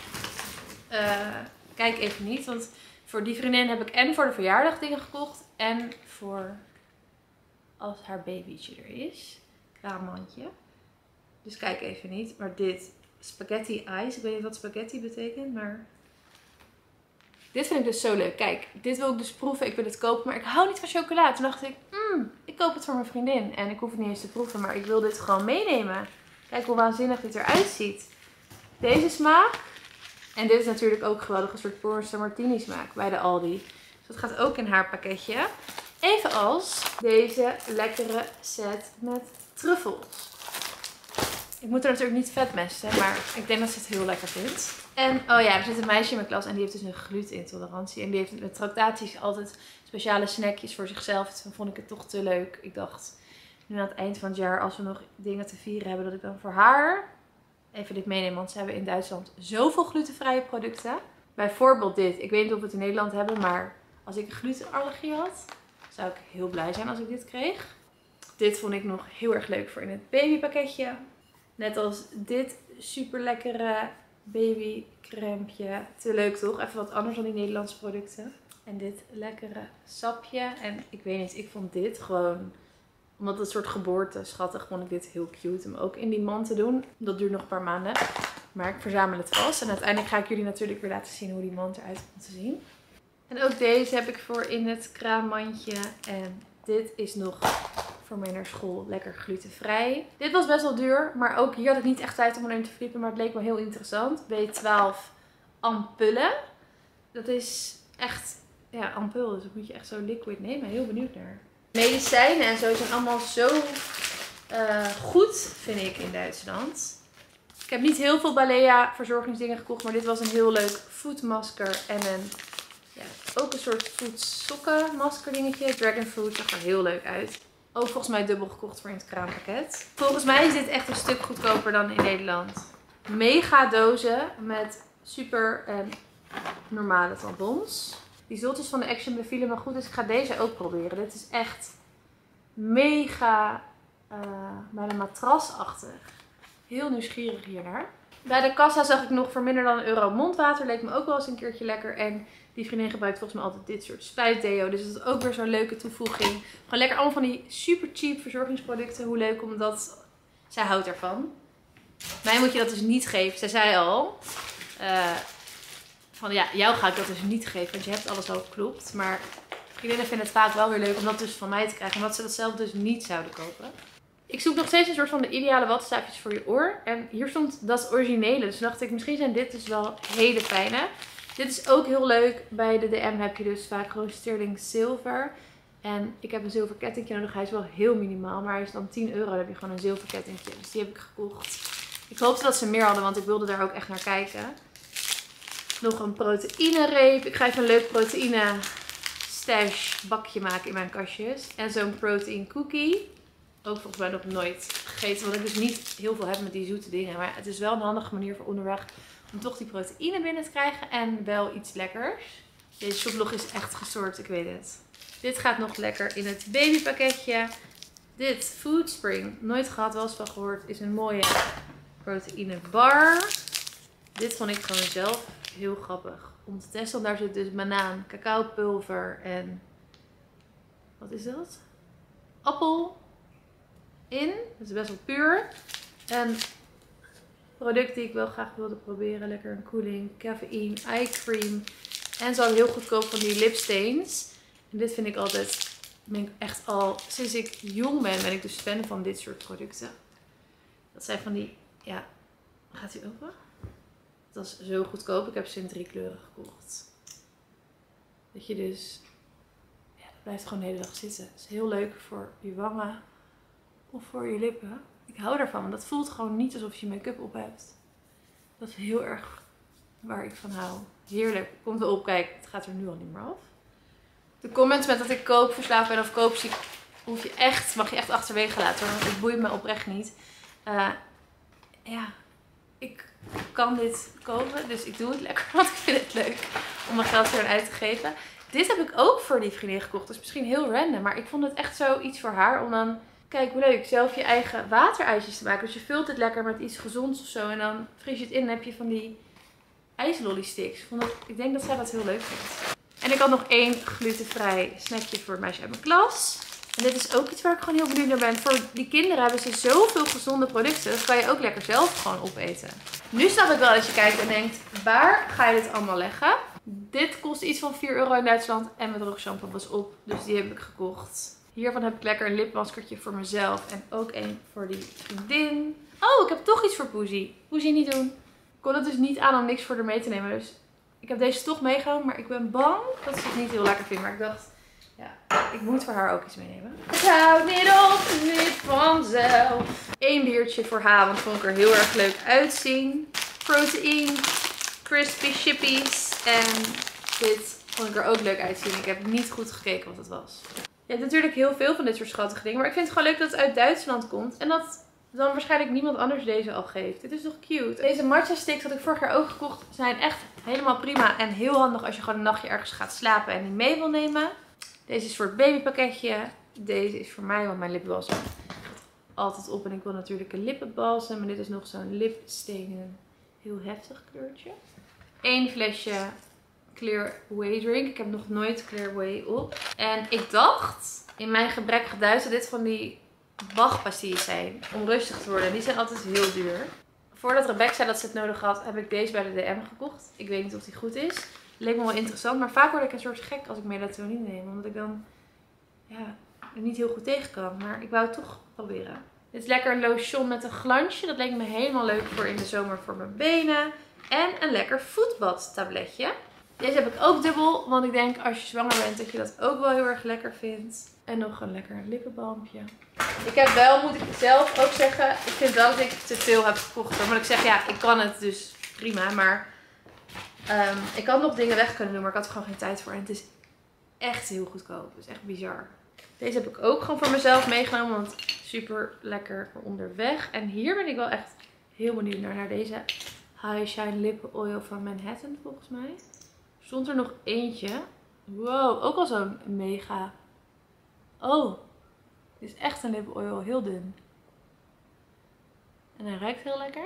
kijk even niet, want... Voor die vriendin heb ik en voor de verjaardag dingen gekocht. En voor als haar babytje er is. Kraammandje. Dus kijk even niet. Maar dit spaghetti ice. Ik weet niet wat spaghetti betekent. Maar dit vind ik dus zo leuk. Kijk, dit wil ik dus proeven. Ik wil het kopen. Maar ik hou niet van chocola. Toen dacht ik, ik koop het voor mijn vriendin. En ik hoef het niet eens te proeven. Maar ik wil dit gewoon meenemen. Kijk hoe waanzinnig dit eruit ziet. Deze smaak En dit is natuurlijk ook geweldig een soort pornstar martini smaak bij de Aldi. Dus dat gaat ook in haar pakketje. Evenals deze lekkere set met truffels. Ik moet er natuurlijk niet vet mesten, maar ik denk dat ze het heel lekker vindt. En oh ja, er zit een meisje in mijn klas en die heeft dus een glutenintolerantie. En die heeft met tractaties altijd speciale snackjes voor zichzelf. Dus dan vond ik het toch te leuk. Ik dacht, nu aan het eind van het jaar, als we nog dingen te vieren hebben, dat ik dan voor haar even dit meeneem. Want ze hebben in Duitsland zoveel glutenvrije producten. Bijvoorbeeld dit. Ik weet niet of we het in Nederland hebben, maar als ik een glutenallergie had, zou ik heel blij zijn als ik dit kreeg. Dit vond ik nog heel erg leuk voor in het babypakketje. Net als dit super lekkere babycrempje. Te leuk toch? Even wat anders dan die Nederlandse producten. En dit lekkere sapje. En ik weet niet, ik vond dit gewoon, omdat het een soort geboorte schattig, vond ik dit heel cute om ook in die mand te doen. Dat duurt nog een paar maanden. Maar ik verzamel het vast. En uiteindelijk ga ik jullie natuurlijk weer laten zien hoe die mand eruit komt te zien. En ook deze heb ik voor in het kraammandje. En dit is nog voor mee naar school lekker glutenvrij. Dit was best wel duur, maar ook hier had ik niet echt tijd om erin te verdiepen, maar het leek me heel interessant. B12 ampullen. Dat is echt, ja, ampul, dus dat moet je echt zo liquid nemen. Heel benieuwd naar. Medicijnen en zo zijn allemaal zo goed, vind ik, in Duitsland. Ik heb niet heel veel Balea verzorgingsdingen gekocht, maar dit was een heel leuk voetmasker en een, ja, ook een soort voetsokkenmasker dingetje. Dragon Fruit zag er heel leuk uit. Ook volgens mij dubbel gekocht voor in het kraampakket. Volgens mij is dit echt een stuk goedkoper dan in Nederland. Mega dozen met super en normale tampons. Die zultjes van de Action bevielen me goed, dus ik ga deze ook proberen. Dit is echt mega bijna matrasachtig. Heel nieuwsgierig hiernaar. Bij de kassa zag ik nog voor minder dan €1 mondwater. Leek me ook wel eens een keertje lekker. En die vriendin gebruikt volgens mij altijd dit soort spuitdeo. Dus dat is ook weer zo'n leuke toevoeging. Gewoon lekker allemaal van die super cheap verzorgingsproducten. Hoe leuk, omdat zij houdt ervan. Mij moet je dat dus niet geven. Zij zei al, van ja, jou ga ik dat dus niet geven. Want je hebt alles al geklopt. Maar vriendinnen vinden het vaak wel weer leuk om dat dus van mij te krijgen. Omdat ze dat zelf dus niet zouden kopen. Ik zoek nog steeds een soort van de ideale wattenstaafjes voor je oor. En hier stond dat is originele. Dus dacht ik, misschien zijn dit dus wel hele fijne. Dit is ook heel leuk. Bij de DM heb je dus vaak gewoon sterling zilver. En ik heb een zilver kettingje nodig. Hij is wel heel minimaal. Maar hij is dan €10. Dan heb je gewoon een zilver kettingje. Dus die heb ik gekocht. Ik hoopte dat ze meer hadden. Want ik wilde daar ook echt naar kijken. Nog een proteïnereep. Ik ga even een leuk proteïne stash bakje maken in mijn kastjes. En zo'n protein cookie. Ook volgens mij nog nooit gegeten. Want ik dus niet heel veel heb met die zoete dingen. Maar het is wel een handige manier voor onderweg. Om toch die proteïne binnen te krijgen. En wel iets lekkers. Deze shoplog is echt gesoord. Ik weet het. Dit gaat nog lekker in het babypakketje. Dit Food Spring. Nooit gehad. Wel eens van gehoord. Is een mooie proteïne bar. Dit vond ik gewoon zelf heel grappig om te testen. Want daar zit dus banaan, cacaopulver en wat is dat? Appel in. Dat is best wel puur. En product die ik wel graag wilde proberen. Lekker een koeling, cafeïne, eye cream. En zo heel goedkoop van die lipstains. En dit vind ik altijd, ben ik echt al, sinds ik jong ben ik dus fan van dit soort producten. Dat zijn van die, ja, gaat hij open? Dat is zo goedkoop. Ik heb ze in 3 kleuren gekocht. Dat je dus, ja, dat blijft gewoon de hele dag zitten. Het is heel leuk voor je wangen of voor je lippen. Ik hou daarvan, want dat voelt gewoon niet alsof je make-up op hebt. Dat is heel erg waar ik van hou. Heerlijk. Komt wel op, kijk, het gaat er nu al niet meer af. De comments met dat ik koopverslaafd ben of koopziek, mag je echt achterwege laten. Want het boeit me oprecht niet. Ja, ik kan dit kopen, dus ik doe het lekker, want ik vind het leuk om mijn geld erin uit te geven. Dit heb ik ook voor die vriendin gekocht, dus misschien heel random, maar ik vond het echt zoiets voor haar om dan, kijk hoe leuk, zelf je eigen waterijsjes te maken. Dus je vult het lekker met iets gezonds of zo en dan vries je het in en heb je van die ijslolly sticks. Ik denk dat zij dat heel leuk vindt. En ik had nog 1 glutenvrij snackje voor het meisje uit mijn klas. En dit is ook iets waar ik gewoon heel benieuwd naar ben. Voor die kinderen hebben ze zoveel gezonde producten. Dat kan je ook lekker zelf gewoon opeten. Nu snap ik wel dat je kijkt en denkt, waar ga je dit allemaal leggen? Dit kost iets van €4 in Duitsland. En mijn droogshampoo was op. Dus die heb ik gekocht. Hiervan heb ik lekker een lipmaskertje voor mezelf. En ook 1 voor die vriendin. Oh, ik heb toch iets voor Poesie. Poesie niet doen. kon het dus niet aan om niks voor haar mee te nemen. Dus ik heb deze toch meegenomen, maar ik ben bang dat ze het niet heel lekker vindt. Maar ik dacht, ja, ik moet voor haar ook iets meenemen. Het houdt niet op, niet vanzelf. 1 biertje voor haar, want vond ik er heel erg leuk uitzien. Protein, crispy chippies. En dit vond ik er ook leuk uitzien. Ik heb niet goed gekeken wat het was. Je hebt natuurlijk heel veel van dit soort schattige dingen. Maar ik vind het gewoon leuk dat het uit Duitsland komt. En dat dan waarschijnlijk niemand anders deze al geeft. Dit is toch cute. Deze matcha sticks had ik vorig jaar ook gekocht. Zijn echt helemaal prima. En heel handig als je gewoon een nachtje ergens gaat slapen en die mee wil nemen. Deze is voor het babypakketje. Deze is voor mij, want mijn lipbalsem gaat altijd op. En ik wil natuurlijk een lippenbalsem. En dit is nog zo'n lipstenen. Heel heftig kleurtje. 1 flesje Clear Whey drink. Ik heb nog nooit Clear Whey op. En ik dacht, in mijn gebrekkige Duits, dat dit van die wachtpastilles zijn. Om rustig te worden. Die zijn altijd heel duur. Voordat Rebecca zei dat ze het nodig had, heb ik deze bij de DM gekocht. Ik weet niet of die goed is. Leek me wel interessant. Maar vaak word ik een soort gek als ik melatonine neem. Omdat ik dan er niet heel goed tegen kan. Maar ik wou het toch proberen. Dit is lekker een lotion met een glansje. Dat leek me helemaal leuk voor in de zomer voor mijn benen. En een lekker voetbadtabletje. Deze heb ik ook dubbel. Want ik denk als je zwanger bent dat je dat ook wel heel erg lekker vindt. En nog een lekker lippenbalmpje. Ik heb wel, moet ik zelf ook zeggen, ik vind wel dat ik te veel heb gekocht. Hoor. Maar ik zeg ja, ik kan het dus prima. Maar ik had nog dingen weg kunnen doen, maar ik had er gewoon geen tijd voor. En het is echt heel goedkoop. Het is echt bizar. Deze heb ik ook gewoon voor mezelf meegenomen, want super lekker voor onderweg. En hier ben ik wel echt heel benieuwd naar deze High Shine Lip Oil van Manhattan volgens mij. Er stond er nog eentje. Wow, ook al zo'n mega. Oh, dit is echt een lip oil, heel dun. En hij ruikt heel lekker.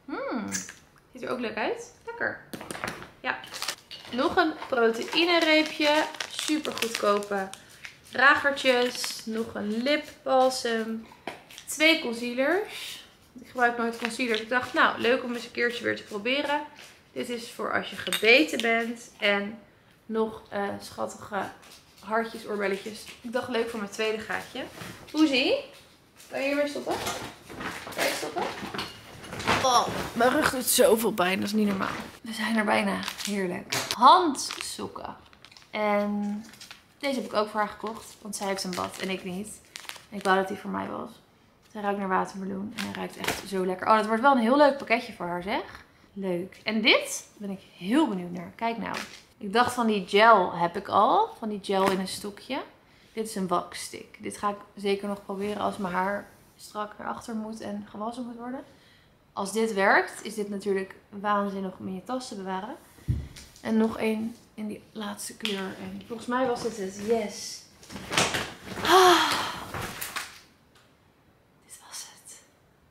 Ziet er ook leuk uit. Lekker. Ja. Nog een proteïnereepje. Super goedkope dragertjes. Nog een lipbalsem. 2 concealers. Ik gebruik nooit concealers. Ik dacht, nou, leuk om eens een keertje weer te proberen. Dit is voor als je gebeten bent. En nog schattige hartjes, oorbelletjes. Ik dacht, leuk voor mijn tweede gaatje. Hoezie? Kan je hier weer stoppen? Kan je stoppen? Oh, mijn rug doet zoveel pijn. Dat is niet normaal. We zijn er bijna. Heerlijk. Handsokken. En deze heb ik ook voor haar gekocht. Want zij heeft een bad en ik niet. En ik wou dat die voor mij was. Hij ruikt naar watermeloen. En hij ruikt echt zo lekker. Oh, dat wordt wel een heel leuk pakketje voor haar, zeg. Leuk. En dit ben ik heel benieuwd naar. Kijk nou. Ik dacht van die gel heb ik al. Van die gel in een stokje. Dit is een waxstick. Dit ga ik zeker nog proberen als mijn haar strak erachter moet en gewassen moet worden. Als dit werkt, is dit natuurlijk waanzinnig om in je tas te bewaren. En nog één in die laatste kleur. En volgens mij was dit het. Yes. Dit was het.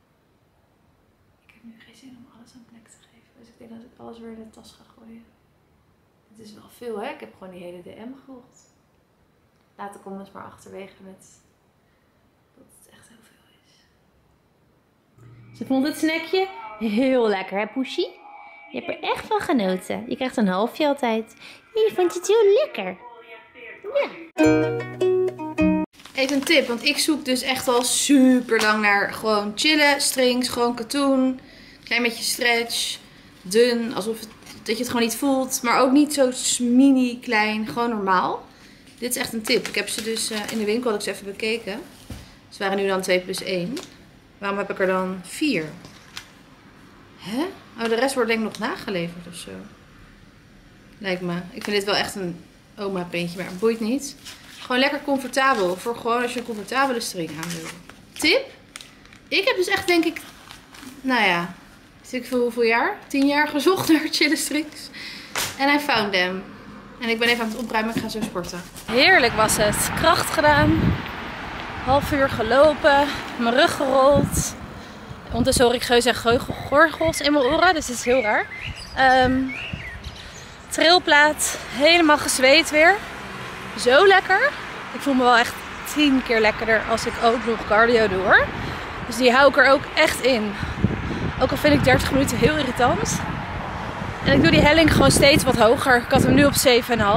Ik heb nu geen zin om alles een plek te geven. Dus ik denk dat ik alles weer in de tas ga gooien. Het is wel veel, hè? Ik heb gewoon die hele DM gekocht. Laat de comments maar achterwege met dat het echt heel veel is. Ze vond het snackje heel lekker, hè Poesie? Je hebt er echt van genoten. Je krijgt een halfje altijd. Je vond het heel lekker. Ja. Even een tip, want ik zoek dus echt al super lang naar gewoon chillen, strings, gewoon katoen. Klein beetje stretch, dun, alsof dat je het gewoon niet voelt. Maar ook niet zo mini klein, gewoon normaal. Dit is echt een tip. Ik heb ze dus in de winkel had ik ze even bekeken. Ze waren nu dan 2+1. Waarom heb ik er dan 4? Hè? Oh, de rest wordt denk ik nog nageleverd of zo. Lijkt me. Ik vind dit wel echt een oma printje, maar het boeit niet. Gewoon lekker comfortabel. Voor gewoon als je een comfortabele string aan wil. Tip. Ik heb dus echt denk ik, nou ja, weet ik veel hoeveel jaar? 10 jaar gezocht naar chille strings. En I found them. En ik ben even aan het opruimen. Ik ga zo sporten. Heerlijk was het. Kracht gedaan. Half uur gelopen. Mijn rug gerold. Ondertussen hoor ik geus en gorgels in mijn oren. Dus dit is heel raar. Trilplaat. Helemaal gezweet weer. Zo lekker. Ik voel me wel echt 10 keer lekkerder als ik ook nog cardio doe hoor. Dus die hou ik er ook echt in. Ook al vind ik 30 minuten heel irritant. En ik doe die helling gewoon steeds wat hoger. Ik had hem nu op 7,5.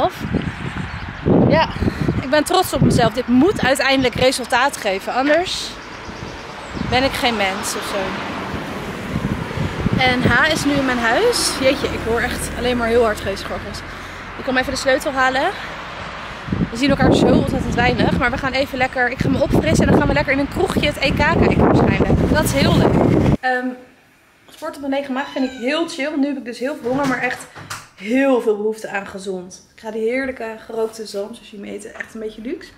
Ja, ik ben trots op mezelf. Dit moet uiteindelijk resultaat geven. Anders ben ik geen mens of zo. En H is nu in mijn huis. Jeetje, ik hoor echt alleen maar heel hard geestgorgels. Ik kom even de sleutel halen. We zien elkaar zo ontzettend weinig. Maar we gaan even lekker... Ik ga me opfrissen en dan gaan we lekker in een kroegje het EK kijken waarschijnlijk. Dat is heel leuk. Sport op een lege maag vind ik heel chill. Want nu heb ik dus heel veel honger, maar echt heel veel behoefte aan gezond. Ik ga die heerlijke gerookte zalm, zoals jullie me eten, echt een beetje luxe.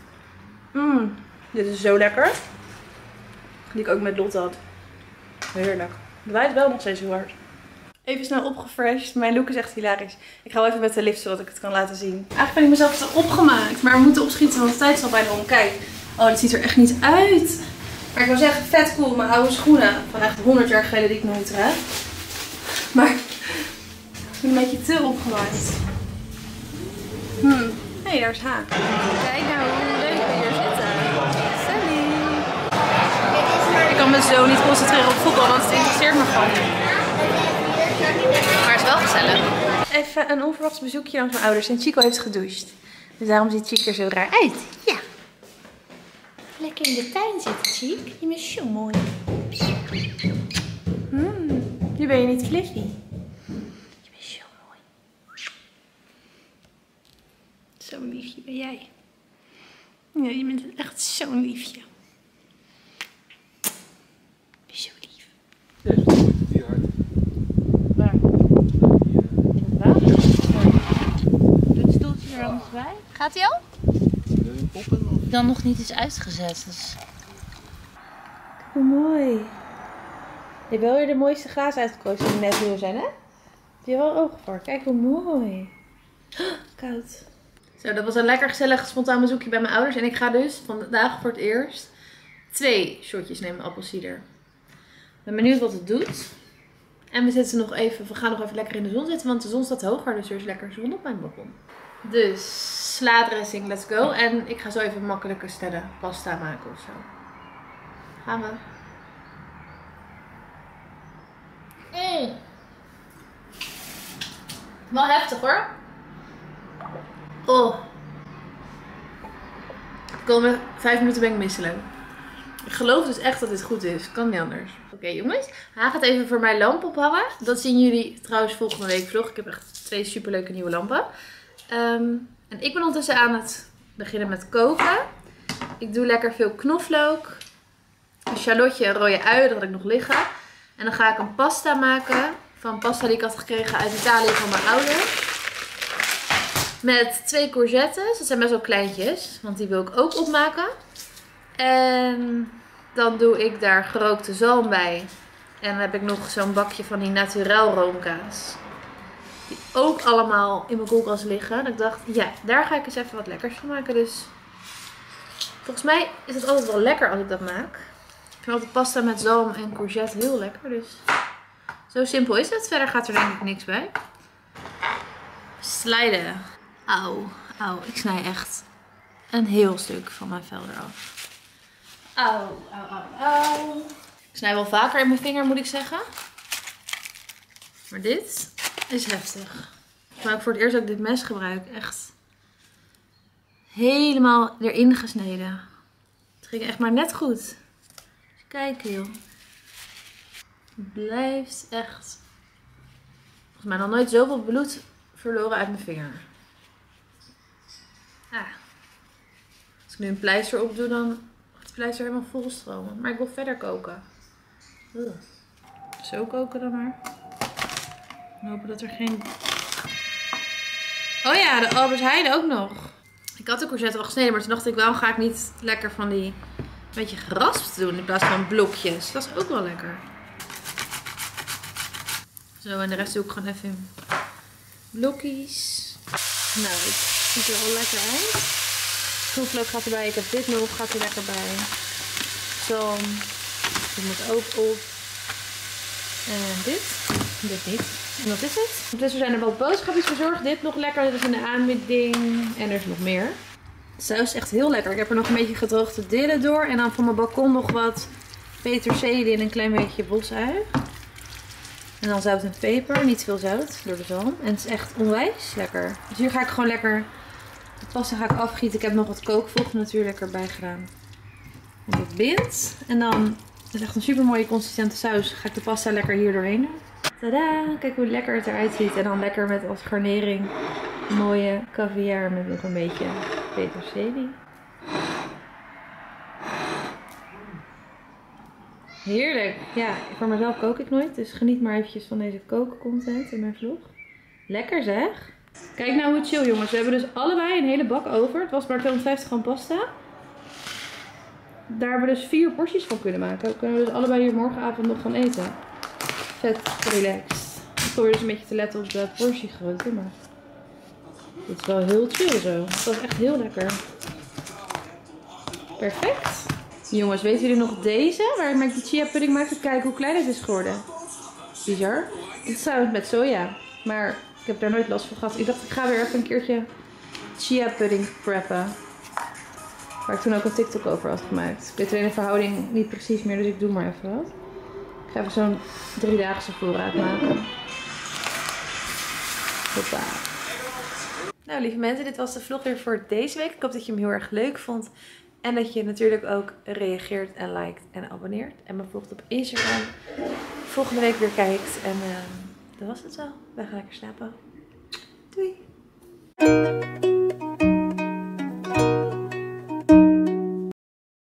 Dit is zo lekker. Die ik ook met Lotte had. Heerlijk. Het waait wel nog steeds heel hard. Even snel opgefreshed. Mijn look is echt hilarisch. Ik ga wel even met de lift zodat ik het kan laten zien. Eigenlijk ben ik mezelf te opgemaakt. Maar we moeten opschieten want de tijd is al bijna om. Kijk. Oh, dit ziet er echt niet uit. Maar ik wil zeggen, vet cool. Mijn oude schoenen van echt 100 jaar geleden die ik nooit draag. Maar ik ben een beetje te opgemaakt. Hé, daar is H. Kijk nou hoe leuk we hier zitten. Sally. Ik kan me zo niet concentreren op voetbal, want het interesseert me gewoon niet. Maar het is wel gezellig. Even een onverwachts bezoekje langs mijn ouders. En Chico heeft gedoucht. Dus daarom ziet Chico er zo raar uit. Ja. Lekker in de tuin zitten, Chiek. Je bent zo mooi. Nu ben je niet fluffy. Je bent zo mooi. Zo'n liefje ben jij. Ja, je bent echt zo'n liefje. Zo lief. Die hard. Waar? Doe het stoeltje er anders bij. Gaat hij al? Dan nog niet eens uitgezet. Dus... Hoe mooi. Je hebt wel weer de mooiste gaas uitgekozen die net hier zijn, hè? Heb je wel ogen voor. Kijk hoe mooi. Koud. Zo, dat was een lekker gezellig spontaan bezoekje bij mijn ouders. En ik ga dus vandaag voor het eerst 2 shotjes nemen appelsieder. Ik ben benieuwd wat het doet. En we gaan nog even lekker in de zon zitten, want de zon staat hoger. Dus er is lekker zon op mijn balkon. Dus slaadressing, let's go. En ik ga zo even makkelijke stellen pasta maken of zo. Gaan we. Wel heftig hoor. Oh. De komende 5 minuten ben ik misselijk. Ik geloof dus echt dat dit goed is. Kan niet anders. Oké, jongens. Hij gaat even voor mij lamp ophangen. Dat zien jullie trouwens volgende week vlog. Ik heb echt 2 superleuke nieuwe lampen. En ik ben ondertussen aan het beginnen met koken. Ik doe lekker veel knoflook. Een shallotje en rode uien, dat had ik nog liggen. En dan ga ik een pasta maken. Van pasta die ik had gekregen uit Italië van mijn ouders. Met 2 courgettes. Dat zijn best wel kleintjes. Want die wil ik ook opmaken. En dan doe ik daar gerookte zalm bij. En dan heb ik nog zo'n bakje van die naturel roomkaas. Die ook allemaal in mijn koelkast liggen. En ik dacht, ja, daar ga ik eens even wat lekkers van maken. Dus volgens mij is het altijd wel lekker als ik dat maak. Ik vind altijd pasta met zalm en courgette heel lekker. Dus zo simpel is het. Verder gaat er denk ik niks bij. Slijden. Auw, auw. Ik snij echt een heel stuk van mijn vel eraf. Auw, auw, auw, auw. Ik snij wel vaker in mijn vinger, moet ik zeggen. Maar dit is heftig. Maar ook voor het eerst dat ik dit mes gebruik. Echt helemaal erin gesneden. Het ging echt maar net goed. Kijk joh. Het blijft echt... Volgens mij nog nooit zoveel bloed verloren uit mijn vinger. Als ik nu een pleister op doe, dan gaat de pleister helemaal vol stromen. Maar ik wil verder koken. Zo koken dan maar. En hopen dat er geen... Oh ja, de Albert Heijn ook nog. Ik had de courgette al gesneden, maar toen dacht ik, waarom ga ik niet lekker van die beetje geraspt doen in plaats van blokjes. Dat is ook wel lekker. Zo, en de rest doe ik gewoon even in blokjes. Nou, het ziet er wel lekker uit. Knoflook gaat erbij. Ik heb dit nog, gaat er lekker bij. Zalm. Dit moet ook op. En dit. Dit niet. En dat is het. Ondertussen zijn er wat boodschapjes verzorgd. Dit nog lekker. Dit is in de aanbieding. En er is nog meer. De saus is echt heel lekker. Ik heb er nog een beetje gedroogde dillen door. En dan voor mijn balkon nog wat peterselie en een klein beetje bosui. En dan zout en peper. Niet veel zout door de zalm. En het is echt onwijs lekker. Dus hier ga ik gewoon lekker de pasta ga ik afgieten. Ik heb nog wat kookvocht natuurlijk erbij gedaan. En dat bindt. En dan Dat is echt een super mooie consistente saus. Ga ik de pasta lekker hier doorheen doen. Tadaa! Kijk hoe lekker het eruit ziet. En dan lekker met als garnering mooie caviar met nog een beetje peterselie. Heerlijk. Ja, voor mezelf kook ik nooit. Dus geniet maar eventjes van deze kookcontent in mijn vlog. Lekker zeg. Kijk nou hoe chill jongens. We hebben dus allebei een hele bak over. Het was maar 250 gram pasta. Daar hebben we dus 4 porties van kunnen maken. Dat kunnen we dus allebei hier morgenavond nog gaan eten. Vet relaxed. Ik probeer dus een beetje te letten op de portiegrootte. Maar dit is wel heel chill zo. Het was echt heel lekker. Perfect. Jongens, weten jullie nog deze? Waar ik die chia pudding maakte? Kijk hoe klein het is geworden. Bizar. Dit is trouwens met soja. Maar ik heb daar nooit last van gehad. Ik dacht ik ga weer even een keertje chia pudding preppen. Waar ik toen ook een TikTok over had gemaakt. Ik weet alleen de verhouding niet precies meer, dus ik doe maar even wat. Ik ga even zo'n 3-daagse voorraad maken. Hoppa. Nou lieve mensen, dit was de vlog weer voor deze week. Ik hoop dat je hem heel erg leuk vond. En dat je natuurlijk ook reageert en liked en abonneert. En me volgt op Instagram. Volgende week weer kijkt. En dat was het wel. Wij gaan lekker slapen. Doei!